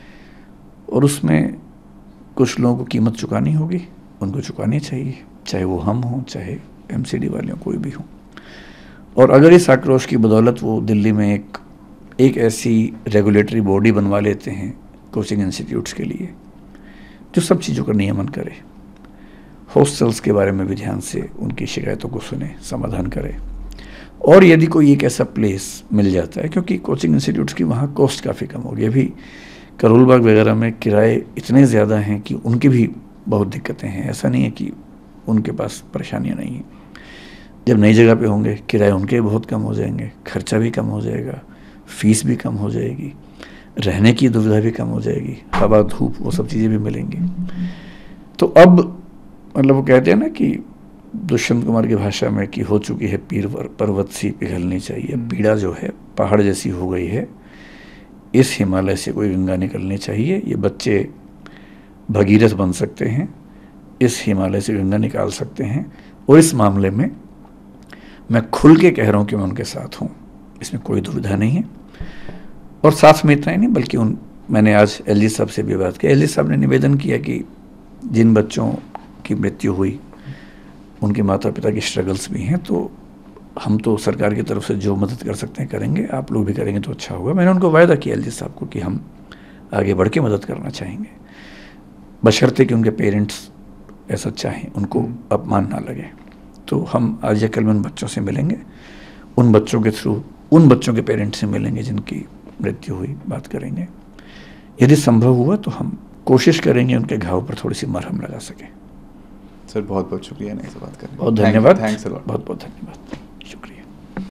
और उसमें कुछ लोगों को कीमत चुकानी होगी, उनको चुकानी चाहिए, चाहे वो हम हों, चाहे एमसीडी वाले हों, कोई भी हो। और अगर इस आक्रोश की बदौलत वो दिल्ली में एक ऐसी रेगुलेटरी बॉडी बनवा लेते हैं कोचिंग इंस्टीट्यूट्स के लिए जो सब चीज़ों का नियमन करे, हॉस्टल्स के बारे में भी ध्यान से उनकी शिकायतों को सुने, समाधान करे, और यदि कोई एक ऐसा प्लेस मिल जाता है, क्योंकि कोचिंग इंस्टीट्यूट्स की वहाँ कॉस्ट काफ़ी कम होगी। अभी करोल बाग वगैरह में किराए इतने ज़्यादा हैं कि उनकी भी बहुत दिक्कतें हैं। ऐसा नहीं है कि उनके पास परेशानियाँ नहीं हैं। जब नई जगह पे होंगे किराए उनके बहुत कम हो जाएंगे, खर्चा भी कम हो जाएगा, फीस भी कम हो जाएगी, रहने की दुविधा भी कम हो जाएगी, हवा धूप वो सब चीज़ें भी मिलेंगी। तो अब मतलब वो कहते हैं ना कि दुष्यंत कुमार की भाषा में कि हो चुकी है पीर पर्वत सी पिघलनी चाहिए। पीड़ा जो है पहाड़ जैसी हो गई है, इस हिमालय से कोई गंगा निकलनी चाहिए। ये बच्चे भगीरथ बन सकते हैं, इस हिमालय से गंगा निकाल सकते हैं, और इस मामले में मैं खुल के कह रहा हूँ कि मैं उनके साथ हूँ, इसमें कोई दुविधा नहीं है। और साथ में इतना ही नहीं, बल्कि मैंने आज एलजी साहब से भी बात की। एलजी साहब ने निवेदन किया कि जिन बच्चों की मृत्यु हुई उनके माता पिता की स्ट्रगल्स भी हैं, तो हम तो सरकार की तरफ से जो मदद कर सकते हैं करेंगे, आप लोग भी करेंगे तो अच्छा होगा। मैंने उनको वायदा किया एलजी साहब को कि हम आगे बढ़ के मदद करना चाहेंगे, बशर्ते कि उनके पेरेंट्स ऐसा चाहें, उनको अपमान ना लगे। तो हम आज या कल में उन बच्चों से मिलेंगे, उन बच्चों के थ्रू उन बच्चों के पेरेंट्स से मिलेंगे जिनकी मृत्यु हुई, बात करेंगे। यदि संभव हुआ तो हम कोशिश करेंगे उनके घाव पर थोड़ी सी मरहम लगा सकें। सर बहुत बहुत शुक्रिया नहीं से बात करने। बहुत धन्यवाद, थैंक्स अ लॉट। बहुत बहुत धन्यवाद।